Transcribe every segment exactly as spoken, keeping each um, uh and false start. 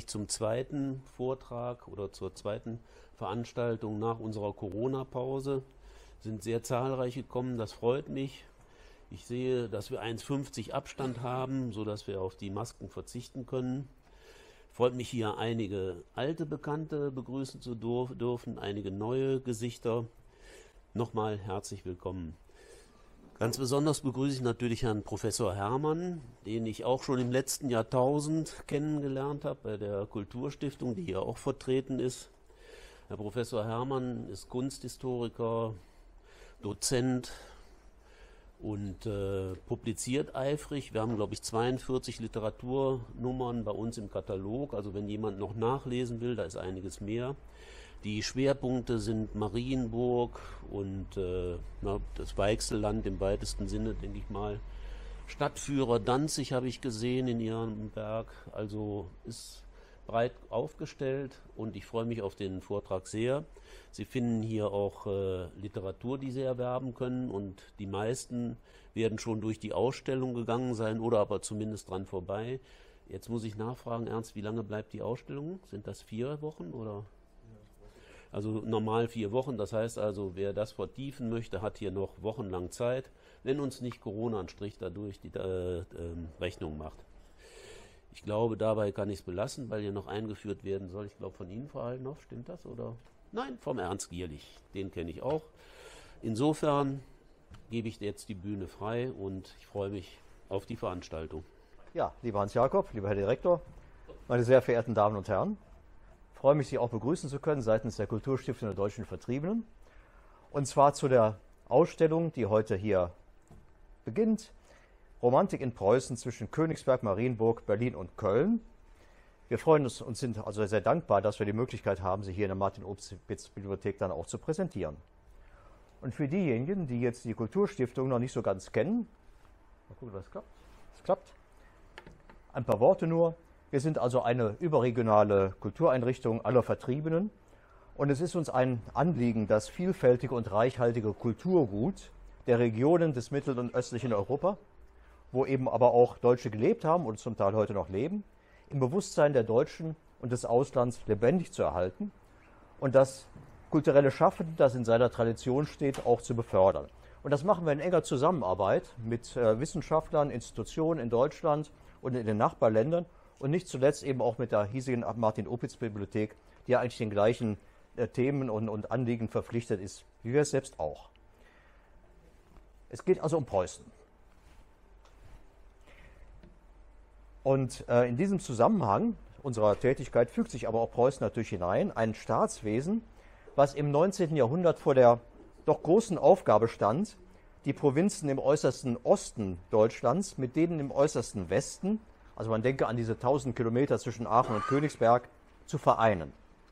gleich zum zweiten Vortrag oder zur zweiten Veranstaltung nach unserer Corona-Pause. Sind sehr zahlreich gekommen, das freut mich. Ich sehe, dass wir eins Komma fünfzig Abstand haben, sodass wir auf die Masken verzichten können. Freut mich, hier einige alte Bekannte begrüßen zu dürfen, einige neue Gesichter. Nochmal herzlich willkommen. Ganz besonders begrüße ich natürlich Herrn Professor Herrmann, den ich auch schon im letzten Jahrtausend kennengelernt habe, bei der Kulturstiftung, die hier auch vertreten ist. Herr Professor Herrmann ist Kunsthistoriker, Dozent und äh, publiziert eifrig. Wir haben, glaube ich, zweiundvierzig Literaturnummern bei uns im Katalog. Also wenn jemand noch nachlesen will, da ist einiges mehr. Die Schwerpunkte sind Marienburg und äh, na, das Weichselland im weitesten Sinne, denke ich mal. Stadtführer Danzig habe ich gesehen in Ihrem Werk. Also ist breit aufgestellt und ich freue mich auf den Vortrag sehr. Sie finden hier auch äh, Literatur, die Sie erwerben können, und die meisten werden schon durch die Ausstellung gegangen sein oder aber zumindest dran vorbei. Jetzt muss ich nachfragen, Ernst, wie lange bleibt die Ausstellung? Sind das vier Wochen oder? Also normal vier Wochen, das heißt also, wer das vertiefen möchte, hat hier noch wochenlang Zeit, wenn uns nicht Corona einen Strich dadurch die äh, äh, Rechnung macht. Ich glaube, dabei kann ich es belassen, weil hier noch eingeführt werden soll. Ich glaube, von Ihnen, Frau Haldenhoff, stimmt das? Oder? Nein, vom Ernst Gierlich, den kenne ich auch. Insofern gebe ich jetzt die Bühne frei und ich freue mich auf die Veranstaltung. Ja, lieber Hans-Jakob, lieber Herr Direktor, meine sehr verehrten Damen und Herren, ich freue mich, Sie auch begrüßen zu können seitens der Kulturstiftung der Deutschen Vertriebenen. Und zwar zu der Ausstellung, die heute hier beginnt. Romantik in Preußen zwischen Königsberg, Marienburg, Berlin und Köln. Wir freuen uns und sind also sehr dankbar, dass wir die Möglichkeit haben, sie hier in der Martin-Opitz-Bibliothek dann auch zu präsentieren. Und für diejenigen, die jetzt die Kulturstiftung noch nicht so ganz kennen, mal gucken, was klappt. Es klappt. Ein paar Worte nur. Wir sind also eine überregionale Kultureinrichtung aller Vertriebenen. Und es ist uns ein Anliegen, das vielfältige und reichhaltige Kulturgut der Regionen des mittel- und östlichen Europa, wo eben aber auch Deutsche gelebt haben und zum Teil heute noch leben, im Bewusstsein der Deutschen und des Auslands lebendig zu erhalten und das kulturelle Schaffen, das in seiner Tradition steht, auch zu befördern. Und das machen wir in enger Zusammenarbeit mit äh, Wissenschaftlern, Institutionen in Deutschland und in den Nachbarländern und nicht zuletzt eben auch mit der hiesigen Martin-Opitz-Bibliothek, die ja eigentlich den gleichen äh, Themen und, und Anliegen verpflichtet ist, wie wir es selbst auch. Es geht also um Preußen. Und äh, in diesem Zusammenhang unserer Tätigkeit fügt sich aber auch Preußen natürlich hinein, ein Staatswesen, was im neunzehnten Jahrhundert vor der doch großen Aufgabe stand, die Provinzen im äußersten Osten Deutschlands mit denen im äußersten Westen, also man denke an diese tausend Kilometer zwischen Aachen und Königsberg, zu vereinen.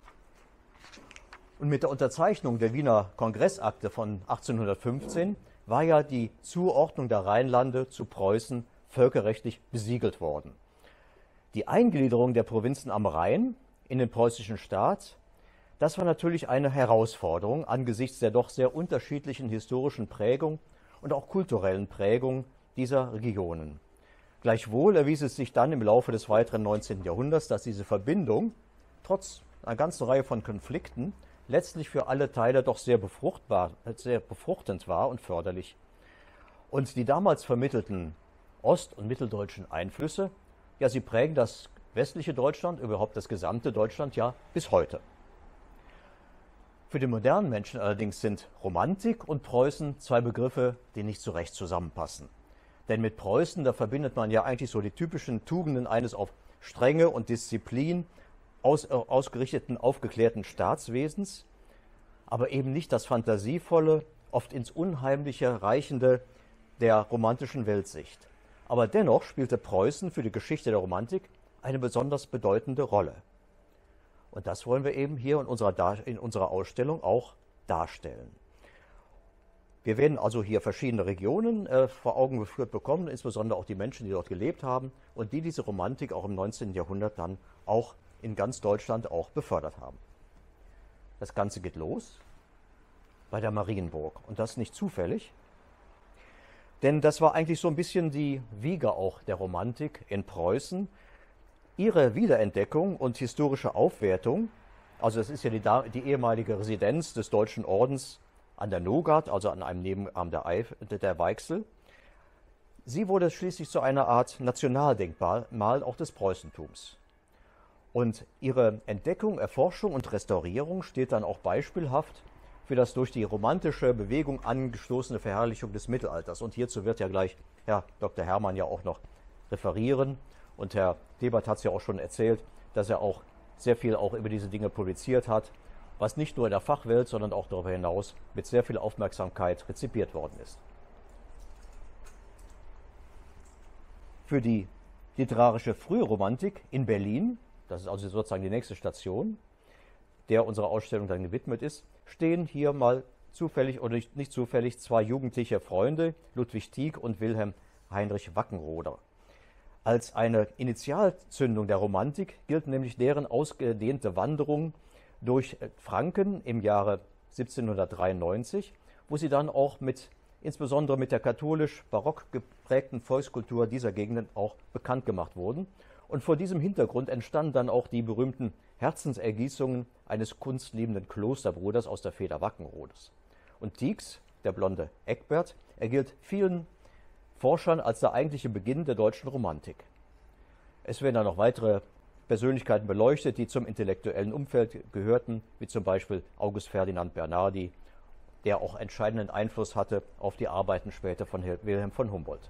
Und mit der Unterzeichnung der Wiener Kongressakte von achtzehnhundertfünfzehn war ja die Zuordnung der Rheinlande zu Preußen völkerrechtlich besiegelt worden. Die Eingliederung der Provinzen am Rhein in den preußischen Staat, das war natürlich eine Herausforderung angesichts der doch sehr unterschiedlichen historischen Prägung und auch kulturellen Prägung dieser Regionen. Gleichwohl erwies es sich dann im Laufe des weiteren neunzehnten Jahrhunderts, dass diese Verbindung trotz einer ganzen Reihe von Konflikten letztlich für alle Teile doch sehr befruchtbar, sehr befruchtend war und förderlich. Und die damals vermittelten ost- und mitteldeutschen Einflüsse, ja, sie prägen das westliche Deutschland, überhaupt das gesamte Deutschland ja bis heute. Für den modernen Menschen allerdings sind Romantik und Preußen zwei Begriffe, die nicht so recht zusammenpassen. Denn mit Preußen, da verbindet man ja eigentlich so die typischen Tugenden eines auf Strenge und Disziplin aus, äh, ausgerichteten, aufgeklärten Staatswesens, aber eben nicht das fantasievolle, oft ins Unheimliche reichende der romantischen Weltsicht. Aber dennoch spielte Preußen für die Geschichte der Romantik eine besonders bedeutende Rolle. Und das wollen wir eben hier in unserer, in unserer Ausstellung auch darstellen. Wir werden also hier verschiedene Regionen äh, vor Augen geführt bekommen, insbesondere auch die Menschen, die dort gelebt haben und die diese Romantik auch im neunzehnten Jahrhundert dann auch in ganz Deutschland auch befördert haben. Das Ganze geht los bei der Marienburg und das nicht zufällig, denn das war eigentlich so ein bisschen die Wiege auch der Romantik in Preußen. Ihre Wiederentdeckung und historische Aufwertung, also es ist ja die, die ehemalige Residenz des Deutschen Ordens an der Nogat, also an einem Nebenarm der, Eif, der Weichsel, sie wurde schließlich zu einer Art Nationaldenkmal auch des Preußentums. Und ihre Entdeckung, Erforschung und Restaurierung steht dann auch beispielhaft für das durch die romantische Bewegung angestoßene Verherrlichung des Mittelalters. Und hierzu wird ja gleich Herr Doktor Hermann ja auch noch referieren. Und Herr Thebert hat es ja auch schon erzählt, dass er auch sehr viel auch über diese Dinge publiziert hat, was nicht nur in der Fachwelt, sondern auch darüber hinaus mit sehr viel Aufmerksamkeit rezipiert worden ist. Für die literarische Frühromantik in Berlin, das ist also sozusagen die nächste Station, der unserer Ausstellung dann gewidmet ist, stehen hier mal zufällig oder nicht, nicht zufällig zwei jugendliche Freunde, Ludwig Tieck und Wilhelm Heinrich Wackenroder. Als eine Initialzündung der Romantik gilt nämlich deren ausgedehnte Wanderung durch Franken im Jahre siebzehnhundertdreiundneunzig, wo sie dann auch mit, insbesondere mit der katholisch-barock geprägten Volkskultur dieser Gegenden auch bekannt gemacht wurden. Und vor diesem Hintergrund entstanden dann auch die berühmten Herzensergießungen eines kunstliebenden Klosterbruders aus der Feder Wackenrodes. Und Tiecks, der blonde Eckbert, er gilt vielen Forschern als der eigentliche Beginn der deutschen Romantik. Es werden dann noch weitere Persönlichkeiten beleuchtet, die zum intellektuellen Umfeld gehörten, wie zum Beispiel August Ferdinand Bernardi, der auch entscheidenden Einfluss hatte auf die Arbeiten später von Wilhelm von Humboldt.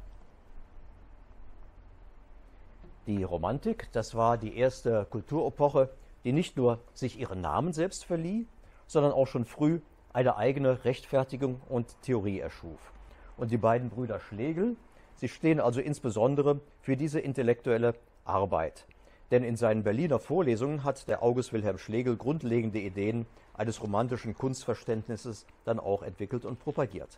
Die Romantik, das war die erste Kulturepoche, die nicht nur sich ihren Namen selbst verlieh, sondern auch schon früh eine eigene Rechtfertigung und Theorie erschuf. Und die beiden Brüder Schlegel, sie stehen also insbesondere für diese intellektuelle Arbeit. Denn in seinen Berliner Vorlesungen hat der August Wilhelm Schlegel grundlegende Ideen eines romantischen Kunstverständnisses dann auch entwickelt und propagiert.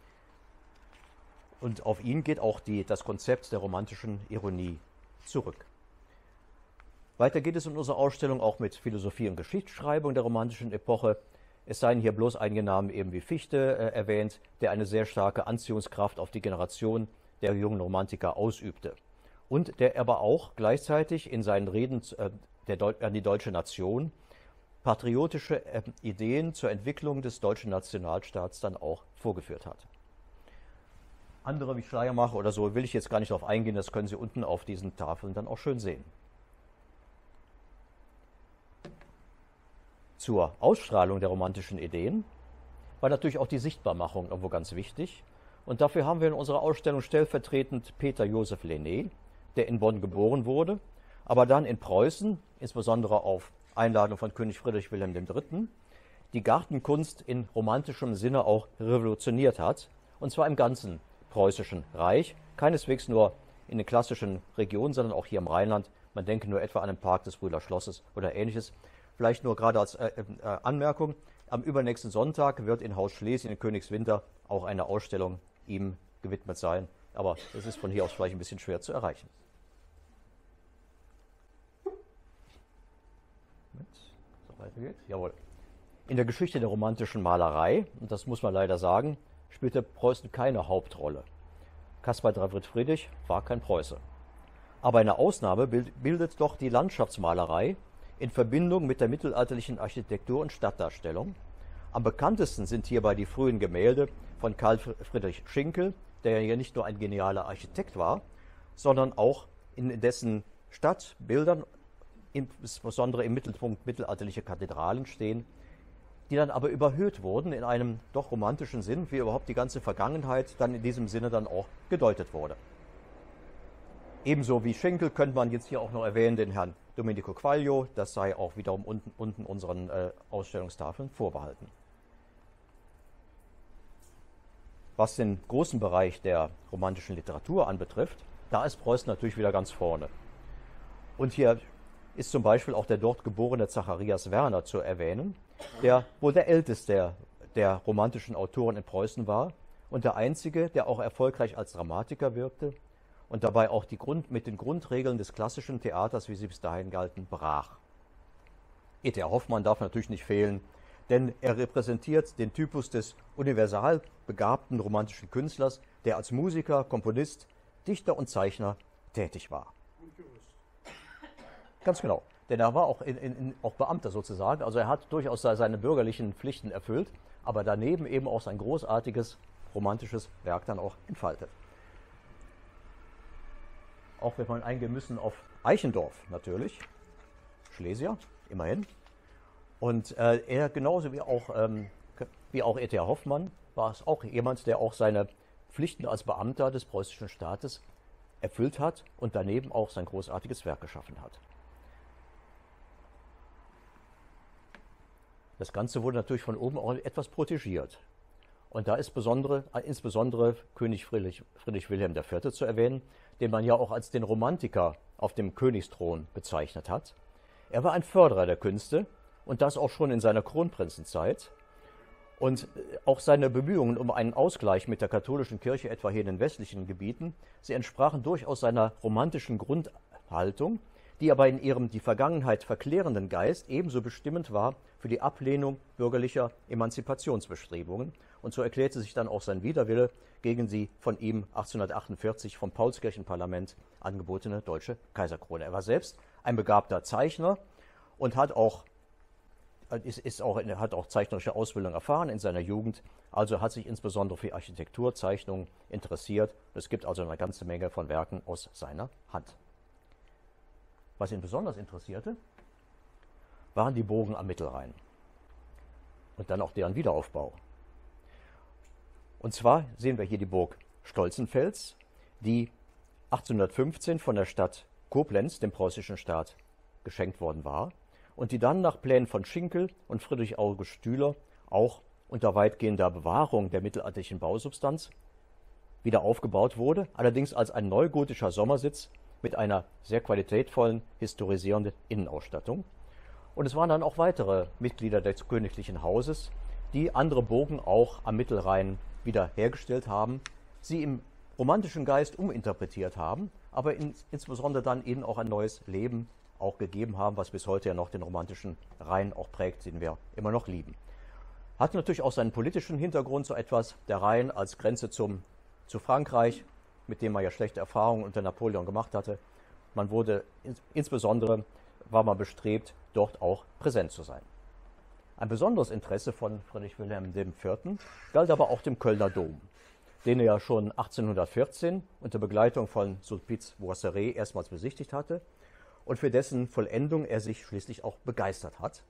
Und auf ihn geht auch die, das Konzept der romantischen Ironie zurück. Weiter geht es in unserer Ausstellung auch mit Philosophie und Geschichtsschreibung der romantischen Epoche. Es seien hier bloß einige Namen eben wie Fichte äh, erwähnt, der eine sehr starke Anziehungskraft auf die Generation der jungen Romantiker ausübte. Und der aber auch gleichzeitig in seinen Reden äh, der an die deutsche Nation patriotische äh, Ideen zur Entwicklung des deutschen Nationalstaats dann auch vorgeführt hat. Andere wie Schleiermacher oder so will ich jetzt gar nicht darauf eingehen, das können Sie unten auf diesen Tafeln dann auch schön sehen. Zur Ausstrahlung der romantischen Ideen war natürlich auch die Sichtbarmachung irgendwo ganz wichtig. Und dafür haben wir in unserer Ausstellung stellvertretend Peter Joseph Lenné, der in Bonn geboren wurde, aber dann in Preußen, insbesondere auf Einladung von König Friedrich Wilhelm der Dritte., die Gartenkunst in romantischem Sinne auch revolutioniert hat, und zwar im ganzen Preußischen Reich, keineswegs nur in den klassischen Regionen, sondern auch hier im Rheinland. Man denke nur etwa an den Park des Brüder Schlosses oder ähnliches. Vielleicht nur gerade als äh, äh, Anmerkung, am übernächsten Sonntag wird in Haus Schlesien in Königswinter auch eine Ausstellung ihm gewidmet sein. Aber es ist von hier aus vielleicht ein bisschen schwer zu erreichen. So weitergeht. Jawohl. In der Geschichte der romantischen Malerei, und das muss man leider sagen, spielte Preußen keine Hauptrolle. Caspar David Friedrich war kein Preuße. Aber eine Ausnahme bildet doch die Landschaftsmalerei in Verbindung mit der mittelalterlichen Architektur und Stadtdarstellung. Am bekanntesten sind hierbei die frühen Gemälde von Karl Friedrich Schinkel, der ja nicht nur ein genialer Architekt war, sondern auch in dessen Stadtbildern, insbesondere im Mittelpunkt mittelalterliche Kathedralen stehen, die dann aber überhöht wurden in einem doch romantischen Sinn, wie überhaupt die ganze Vergangenheit dann in diesem Sinne dann auch gedeutet wurde. Ebenso wie Schinkel könnte man jetzt hier auch noch erwähnen den Herrn Domenico Quaglio, das sei auch wiederum unten, unten unseren äh, Ausstellungstafeln vorbehalten. Was den großen Bereich der romantischen Literatur anbetrifft, da ist Preußen natürlich wieder ganz vorne. Und hier ist zum Beispiel auch der dort geborene Zacharias Werner zu erwähnen, der wohl der älteste der, der romantischen Autoren in Preußen war und der einzige, der auch erfolgreich als Dramatiker wirkte und dabei auch die Grund, mit den Grundregeln des klassischen Theaters, wie sie bis dahin galten, brach. E T A Hoffmann darf natürlich nicht fehlen, denn er repräsentiert den Typus des universal begabten romantischen Künstlers, der als Musiker, Komponist, Dichter und Zeichner tätig war. Und Jurist. Ganz genau. Denn er war auch, in, in, auch Beamter sozusagen. Also er hat durchaus seine bürgerlichen Pflichten erfüllt, aber daneben eben auch sein großartiges romantisches Werk dann auch entfaltet. Auch wenn wir eingehen müssen auf Eichendorff natürlich, Schlesier, immerhin. Und äh, er genauso wie auch, ähm, wie auch E T H Hoffmann war es auch jemand, der auch seine Pflichten als Beamter des preußischen Staates erfüllt hat und daneben auch sein großartiges Werk geschaffen hat. Das Ganze wurde natürlich von oben auch etwas protegiert. Und da ist besondere, insbesondere König Friedrich, Friedrich Wilhelm der Vierte zu erwähnen, den man ja auch als den Romantiker auf dem Königsthron bezeichnet hat. Er war ein Förderer der Künste und das auch schon in seiner Kronprinzenzeit. Und auch seine Bemühungen um einen Ausgleich mit der katholischen Kirche, etwa hier in den westlichen Gebieten, sie entsprachen durchaus seiner romantischen Grundhaltung, die aber in ihrem die Vergangenheit verklärenden Geist ebenso bestimmend war für die Ablehnung bürgerlicher Emanzipationsbestrebungen. Und so erklärte sich dann auch sein Widerwille gegen die von ihm achtzehnhundertachtundvierzig vom Paulskirchenparlament angebotene deutsche Kaiserkrone. Er war selbst ein begabter Zeichner und hat auch, ist, ist auch, hat auch zeichnerische Ausbildung erfahren in seiner Jugend, also hat sich insbesondere für Architekturzeichnungen interessiert. Es gibt also eine ganze Menge von Werken aus seiner Hand. Was ihn besonders interessierte, waren die Burgen am Mittelrhein und dann auch deren Wiederaufbau. Und zwar sehen wir hier die Burg Stolzenfels, die achtzehnhundertfünfzehn von der Stadt Koblenz, dem preußischen Staat, geschenkt worden war und die dann nach Plänen von Schinkel und Friedrich August Stüler auch unter weitgehender Bewahrung der mittelalterlichen Bausubstanz wieder aufgebaut wurde, allerdings als ein neugotischer Sommersitz mit einer sehr qualitätvollen, historisierenden Innenausstattung. Und es waren dann auch weitere Mitglieder des königlichen Hauses, die andere Burgen auch am Mittelrhein wieder hergestellt haben, sie im romantischen Geist uminterpretiert haben, aber in, insbesondere dann ihnen auch ein neues Leben auch gegeben haben, was bis heute ja noch den romantischen Rhein auch prägt, den wir immer noch lieben. Hat natürlich auch seinen politischen Hintergrund so etwas, der Rhein als Grenze zum, zu Frankreich, mit dem man ja schlechte Erfahrungen unter Napoleon gemacht hatte. Man wurde, ins, insbesondere war man bestrebt, dort auch präsent zu sein. Ein besonderes Interesse von Friedrich Wilhelm der Vierte galt aber auch dem Kölner Dom, den er ja schon achtzehnhundertvierzehn unter Begleitung von Sulpice-Boisseret erstmals besichtigt hatte und für dessen Vollendung er sich schließlich auch begeistert hat.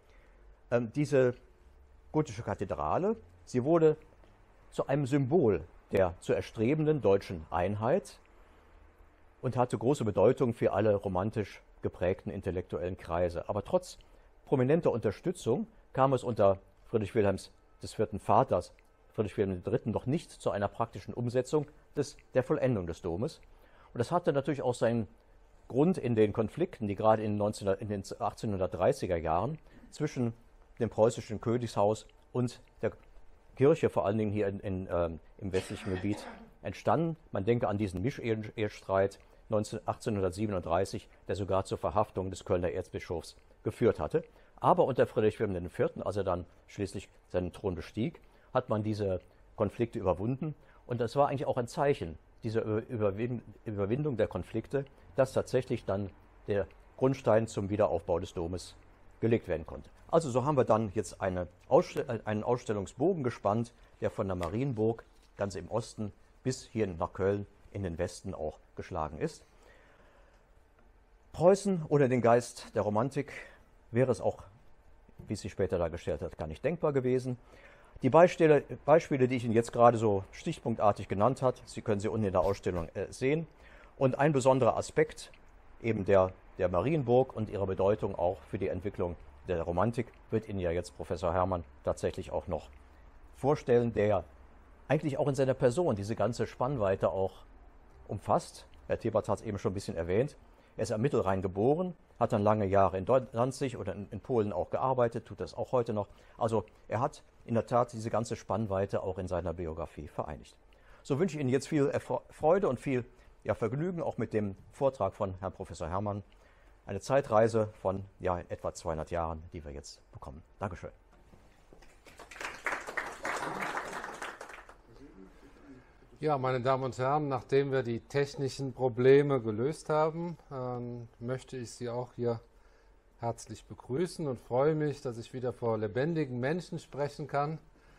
Ähm, diese gotische Kathedrale, sie wurde zu einem Symbol der zu erstrebenden deutschen Einheit und hatte große Bedeutung für alle romantisch geprägten intellektuellen Kreise. Aber trotz prominenter Unterstützung kam es unter Friedrich Wilhelms des vierten Vaters, Friedrich Wilhelm der Dritte, noch nicht zu einer praktischen Umsetzung des, der Vollendung des Domes. Und das hatte natürlich auch seinen Grund in den Konflikten, die gerade in, neunzehnhundert, in den achtzehnhundertdreißiger Jahren zwischen dem preußischen Königshaus und der Kirche, vor allen Dingen hier in, in, äh, im westlichen Gebiet, entstanden. Man denke an diesen Mischehestreit achtzehnhundertsiebenunddreißig, der sogar zur Verhaftung des Kölner Erzbischofs geführt hatte. Aber unter Friedrich Wilhelm der Vierte, als er dann schließlich seinen Thron bestieg, hat man diese Konflikte überwunden. Und das war eigentlich auch ein Zeichen dieser Überwindung der Konflikte, dass tatsächlich dann der Grundstein zum Wiederaufbau des Domes gelegt werden konnte. Also so haben wir dann jetzt eine Ausstell- einen Ausstellungsbogen gespannt, der von der Marienburg ganz im Osten bis hier nach Köln in den Westen auch geschlagen ist. Preußen ohne den Geist der Romantik wäre es auch, wie es sich später dargestellt hat, gar nicht denkbar gewesen. Die Beispiele, Beispiele, die ich Ihnen jetzt gerade so stichpunktartig genannt habe, Sie können sie unten in der Ausstellung äh, sehen. Und ein besonderer Aspekt eben der, der Marienburg und ihrer Bedeutung auch für die Entwicklung der Romantik wird Ihnen ja jetzt Professor Herrmann tatsächlich auch noch vorstellen, der ja eigentlich auch in seiner Person diese ganze Spannweite auch umfasst. Herr Thebert hat es eben schon ein bisschen erwähnt. Er ist am Mittelrhein geboren, hat dann lange Jahre in Danzig oder in, in Polen auch gearbeitet, tut das auch heute noch. Also er hat in der Tat diese ganze Spannweite auch in seiner Biografie vereinigt. So wünsche ich Ihnen jetzt viel Freude und viel ja, Vergnügen auch mit dem Vortrag von Herrn Professor Herrmann. Eine Zeitreise von ja, etwa zweihundert Jahren, die wir jetzt bekommen. Dankeschön. Ja, meine Damen und Herren, nachdem wir die technischen Probleme gelöst haben, äh, möchte ich Sie auch hier herzlich begrüßen und freue mich, dass ich wieder vor lebendigen Menschen sprechen kann.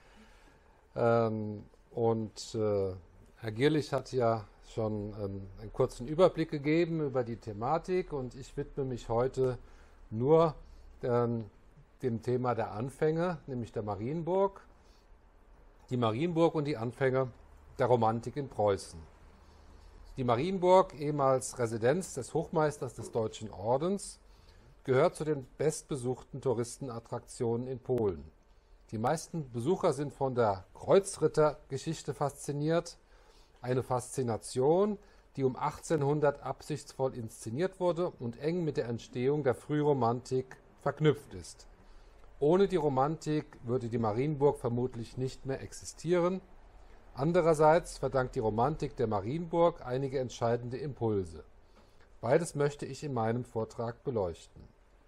Ähm, und äh, Herr Gierlich hat ja schon ähm, einen kurzen Überblick gegeben über die Thematik und ich widme mich heute nur ähm, dem Thema der Anfänge, nämlich der Marienburg. Die Marienburg und die Anfänge der Romantik in Preußen. Die Marienburg, ehemals Residenz des Hochmeisters des Deutschen Ordens, gehört zu den bestbesuchten Touristenattraktionen in Polen. Die meisten Besucher sind von der Kreuzrittergeschichte fasziniert, eine Faszination, die um achtzehnhundert absichtsvoll inszeniert wurde und eng mit der Entstehung der Frühromantik verknüpft ist. Ohne die Romantik würde die Marienburg vermutlich nicht mehr existieren. Andererseits verdankt die Romantik der Marienburg einige entscheidende Impulse. Beides möchte ich in meinem Vortrag beleuchten.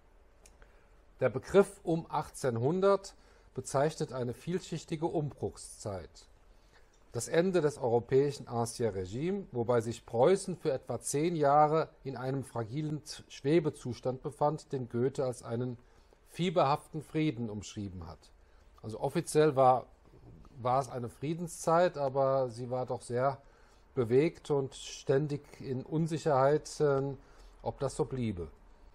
Der Begriff um achtzehnhundert bezeichnet eine vielschichtige Umbruchszeit. Das Ende des europäischen Ancien Regime, wobei sich Preußen für etwa zehn Jahre in einem fragilen Schwebezustand befand, den Goethe als einen fieberhaften Frieden umschrieben hat. Also offiziell war war es eine Friedenszeit, aber sie war doch sehr bewegt und ständig in Unsicherheit, ob das so bliebe.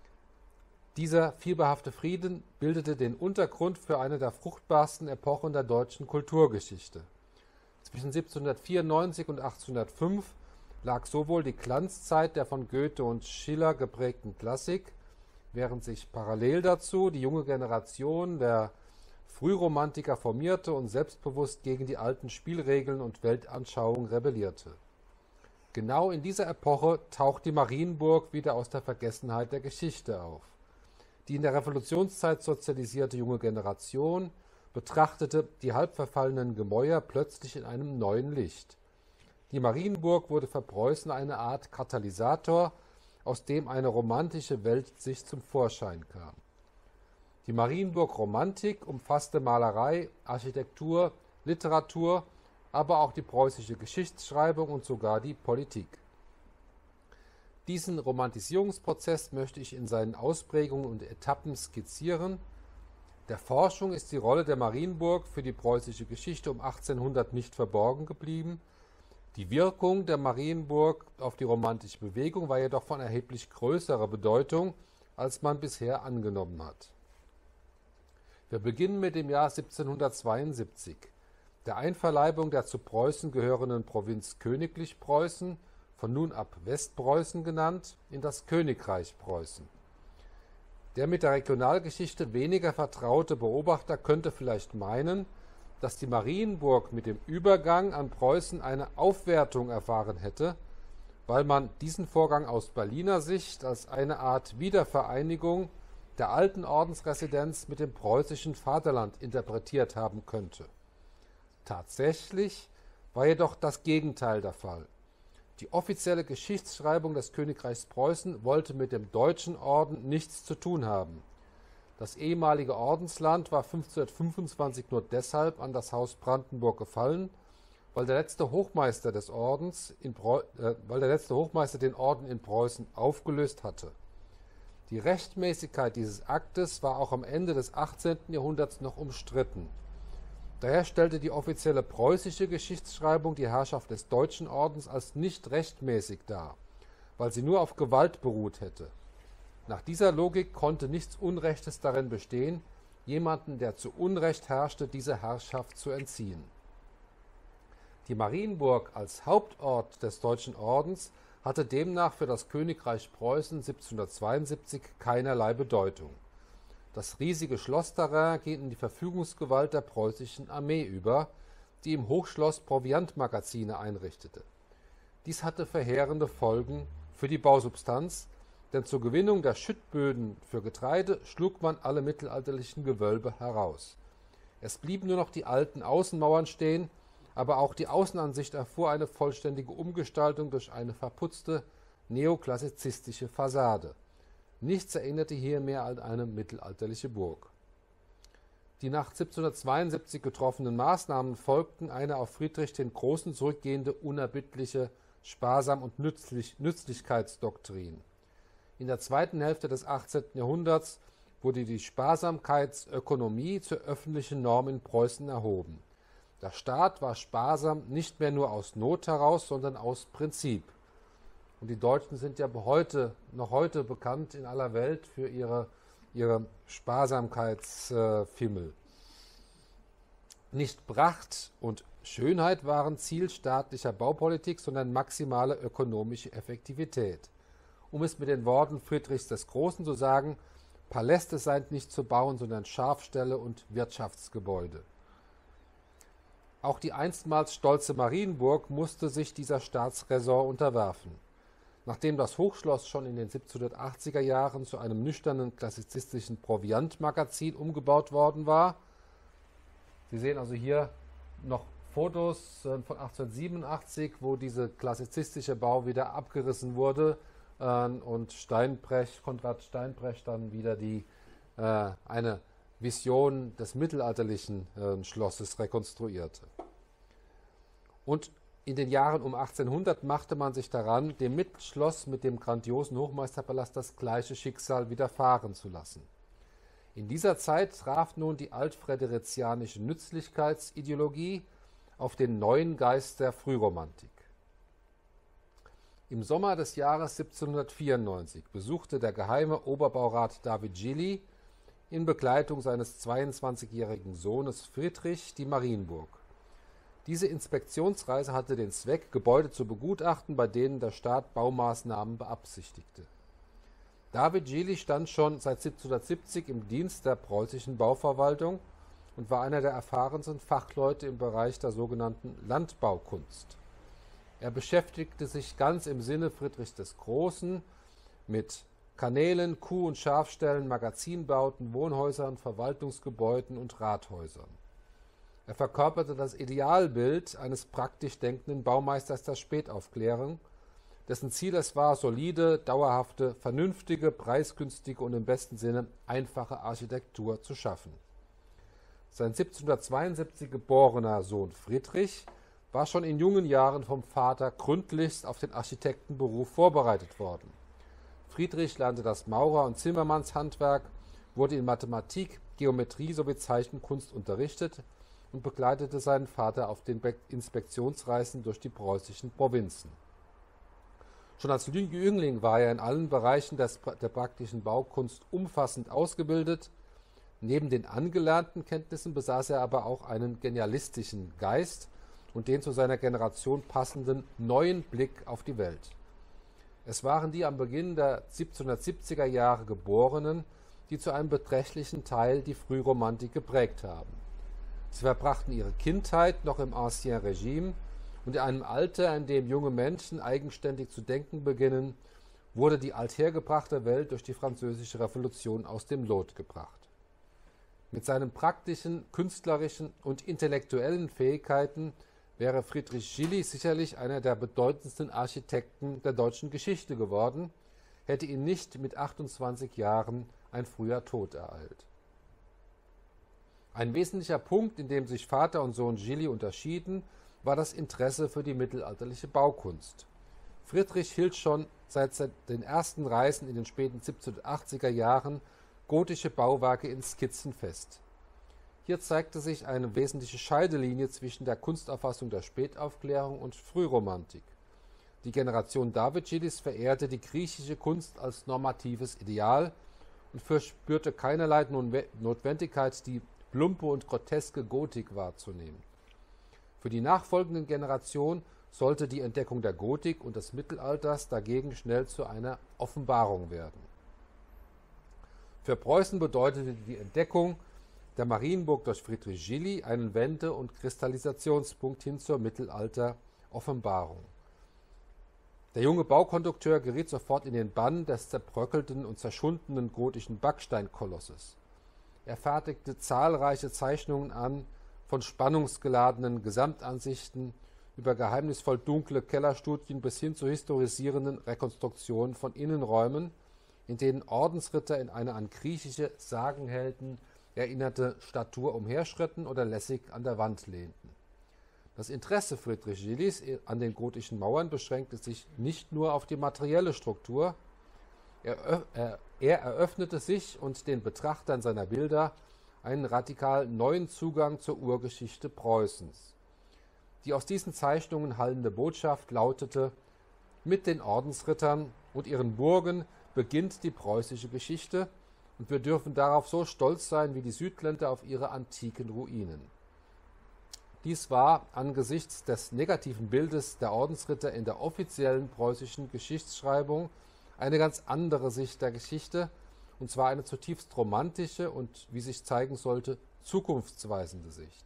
Dieser fieberhafte Frieden bildete den Untergrund für eine der fruchtbarsten Epochen der deutschen Kulturgeschichte. Zwischen siebzehnhundertvierundneunzig und achtzehnhundertfünf lag sowohl die Glanzzeit der von Goethe und Schiller geprägten Klassik, während sich parallel dazu die junge Generation der Frühromantiker formierte und selbstbewusst gegen die alten Spielregeln und Weltanschauung rebellierte. Genau in dieser Epoche taucht die Marienburg wieder aus der Vergessenheit der Geschichte auf. Die in der Revolutionszeit sozialisierte junge Generation betrachtete die halb verfallenen Gemäuer plötzlich in einem neuen Licht. Die Marienburg wurde für Preußen eine Art Katalysator, aus dem eine romantische Weltsicht zum Vorschein kam. Die Marienburg-Romantik umfasste Malerei, Architektur, Literatur, aber auch die preußische Geschichtsschreibung und sogar die Politik. Diesen Romantisierungsprozess möchte ich in seinen Ausprägungen und Etappen skizzieren. Der Forschung ist die Rolle der Marienburg für die preußische Geschichte um achtzehnhundert nicht verborgen geblieben. Die Wirkung der Marienburg auf die romantische Bewegung war jedoch von erheblich größerer Bedeutung, als man bisher angenommen hat. Wir beginnen mit dem Jahr siebzehnhundertzweiundsiebzig, der Einverleibung der zu Preußen gehörenden Provinz Königlich Preußen, von nun ab Westpreußen genannt, in das Königreich Preußen. Der mit der Regionalgeschichte weniger vertraute Beobachter könnte vielleicht meinen, dass die Marienburg mit dem Übergang an Preußen eine Aufwertung erfahren hätte, weil man diesen Vorgang aus Berliner Sicht als eine Art Wiedervereinigung der alten Ordensresidenz mit dem preußischen Vaterland interpretiert haben könnte. Tatsächlich war jedoch das Gegenteil der Fall. Die offizielle Geschichtsschreibung des Königreichs Preußen wollte mit dem deutschen Orden nichts zu tun haben. Das ehemalige Ordensland war fünfzehnhundertfünfundzwanzig nur deshalb an das Haus Brandenburg gefallen, weil der letzte Hochmeister des Ordens in Preu äh, weil der letzte Hochmeister den Orden in Preußen aufgelöst hatte. Die Rechtmäßigkeit dieses Aktes war auch am Ende des achtzehnten Jahrhunderts noch umstritten. Daher stellte die offizielle preußische Geschichtsschreibung die Herrschaft des Deutschen Ordens als nicht rechtmäßig dar, weil sie nur auf Gewalt beruht hätte. Nach dieser Logik konnte nichts Unrechtes darin bestehen, jemanden, der zu Unrecht herrschte, diese Herrschaft zu entziehen. Die Marienburg als Hauptort des Deutschen Ordens hatte demnach für das Königreich Preußen siebzehnhundertzweiundsiebzig keinerlei Bedeutung. Das riesige Schlossterrain ging in die Verfügungsgewalt der preußischen Armee über, die im Hochschloss Proviantmagazine einrichtete. Dies hatte verheerende Folgen für die Bausubstanz, denn zur Gewinnung der Schüttböden für Getreide schlug man alle mittelalterlichen Gewölbe heraus. Es blieben nur noch die alten Außenmauern stehen, aber auch die Außenansicht erfuhr eine vollständige Umgestaltung durch eine verputzte neoklassizistische Fassade. Nichts erinnerte hier mehr an eine mittelalterliche Burg. Die nach siebzehnhundertzweiundsiebzig getroffenen Maßnahmen folgten eine auf Friedrich den Großen zurückgehende unerbittliche Sparsam- und Nützlich Nützlichkeitsdoktrin. In der zweiten Hälfte des achtzehnten Jahrhunderts wurde die Sparsamkeitsökonomie zur öffentlichen Norm in Preußen erhoben. Der Staat war sparsam nicht mehr nur aus Not heraus, sondern aus Prinzip. Und die Deutschen sind ja heute, noch heute bekannt in aller Welt für ihre, ihre Sparsamkeitsfimmel. Nicht Pracht und Schönheit waren Ziel staatlicher Baupolitik, sondern maximale ökonomische Effektivität. Um es mit den Worten Friedrichs des Großen zu sagen, Paläste seien nicht zu bauen, sondern Schafställe und Wirtschaftsgebäude. Auch die einstmals stolze Marienburg musste sich dieser Staatsräson unterwerfen. Nachdem das Hochschloss schon in den siebzehnhundertachtziger Jahren zu einem nüchternen klassizistischen Proviantmagazin umgebaut worden war, Sie sehen also hier noch Fotos von achtzehnhundertsiebenundachtzig, wo dieser klassizistische Bau wieder abgerissen wurde und Steinbrecht, Konrad Steinbrecht dann wieder die, äh, eine Vision des mittelalterlichen äh, Schlosses rekonstruierte. Und in den Jahren um achtzehnhundert machte man sich daran, dem Mittelschloss mit dem grandiosen Hochmeisterpalast das gleiche Schicksal widerfahren zu lassen. In dieser Zeit traf nun die altfriderizianische Nützlichkeitsideologie auf den neuen Geist der Frühromantik. Im Sommer des Jahres siebzehnhundertvierundneunzig besuchte der geheime Oberbaurat David Gilly in Begleitung seines zweiundzwanzigjährigen Sohnes Friedrich die Marienburg. Diese Inspektionsreise hatte den Zweck, Gebäude zu begutachten, bei denen der Staat Baumaßnahmen beabsichtigte. David Gilly stand schon seit siebzehnhundertsiebzig im Dienst der preußischen Bauverwaltung und war einer der erfahrensten Fachleute im Bereich der sogenannten Landbaukunst. Er beschäftigte sich ganz im Sinne Friedrichs des Großen mit Kanälen, Kuh- und Schafställen, Magazinbauten, Wohnhäusern, Verwaltungsgebäuden und Rathäusern. Er verkörperte das Idealbild eines praktisch denkenden Baumeisters der Spätaufklärung, dessen Ziel es war, solide, dauerhafte, vernünftige, preisgünstige und im besten Sinne einfache Architektur zu schaffen. Sein siebzehnhundertzweiundsiebzig geborener Sohn Friedrich war schon in jungen Jahren vom Vater gründlichst auf den Architektenberuf vorbereitet worden. Friedrich lernte das Maurer- und Zimmermannshandwerk, wurde in Mathematik, Geometrie sowie Zeichenkunst unterrichtet und begleitete seinen Vater auf den Inspektionsreisen durch die preußischen Provinzen. Schon als Jüngling war er in allen Bereichen des, der praktischen Baukunst umfassend ausgebildet. Neben den angelernten Kenntnissen besaß er aber auch einen genialistischen Geist und den zu seiner Generation passenden neuen Blick auf die Welt. Es waren die am Beginn der siebzehnhundertsiebziger Jahre Geborenen, die zu einem beträchtlichen Teil die Frühromantik geprägt haben. Sie verbrachten ihre Kindheit noch im Ancien Regime und in einem Alter, in dem junge Menschen eigenständig zu denken beginnen, wurde die althergebrachte Welt durch die Französische Revolution aus dem Lot gebracht. Mit seinen praktischen, künstlerischen und intellektuellen Fähigkeiten wäre Friedrich Gilly sicherlich einer der bedeutendsten Architekten der deutschen Geschichte geworden, hätte ihn nicht mit achtundzwanzig Jahren ein früher Tod ereilt. Ein wesentlicher Punkt, in dem sich Vater und Sohn Gilly unterschieden, war das Interesse für die mittelalterliche Baukunst. Friedrich hielt schon seit den ersten Reisen in den späten siebzehnhundertachtziger Jahren gotische Bauwerke in Skizzen fest. Hier zeigte sich eine wesentliche Scheidelinie zwischen der Kunstauffassung der Spätaufklärung und Frühromantik. Die Generation David Gillys verehrte die griechische Kunst als normatives Ideal und verspürte keinerlei Notwendigkeit, die plumpe und groteske Gotik wahrzunehmen. Für die nachfolgenden Generationen sollte die Entdeckung der Gotik und des Mittelalters dagegen schnell zu einer Offenbarung werden. Für Preußen bedeutete die Entdeckung der Marienburg durch Friedrich Gilly einen Wende- und Kristallisationspunkt hin zur Mittelalter-Offenbarung. Der junge Baukondukteur geriet sofort in den Bann des zerbröckelten und zerschundenen gotischen Backsteinkolosses. Er fertigte zahlreiche Zeichnungen an, von spannungsgeladenen Gesamtansichten über geheimnisvoll dunkle Kellerstudien bis hin zu historisierenden Rekonstruktionen von Innenräumen, in denen Ordensritter in eine an griechische Sagenhelden erinnerte, Statur umherschritten oder lässig an der Wand lehnten. Das Interesse Friedrich Gillis an den gotischen Mauern beschränkte sich nicht nur auf die materielle Struktur, er, er, er eröffnete sich und den Betrachtern seiner Bilder einen radikal neuen Zugang zur Urgeschichte Preußens. Die aus diesen Zeichnungen hallende Botschaft lautete: Mit den Ordensrittern und ihren Burgen beginnt die preußische Geschichte, und wir dürfen darauf so stolz sein wie die Südländer auf ihre antiken Ruinen. Dies war angesichts des negativen Bildes der Ordensritter in der offiziellen preußischen Geschichtsschreibung eine ganz andere Sicht der Geschichte, und zwar eine zutiefst romantische und, wie sich zeigen sollte, zukunftsweisende Sicht.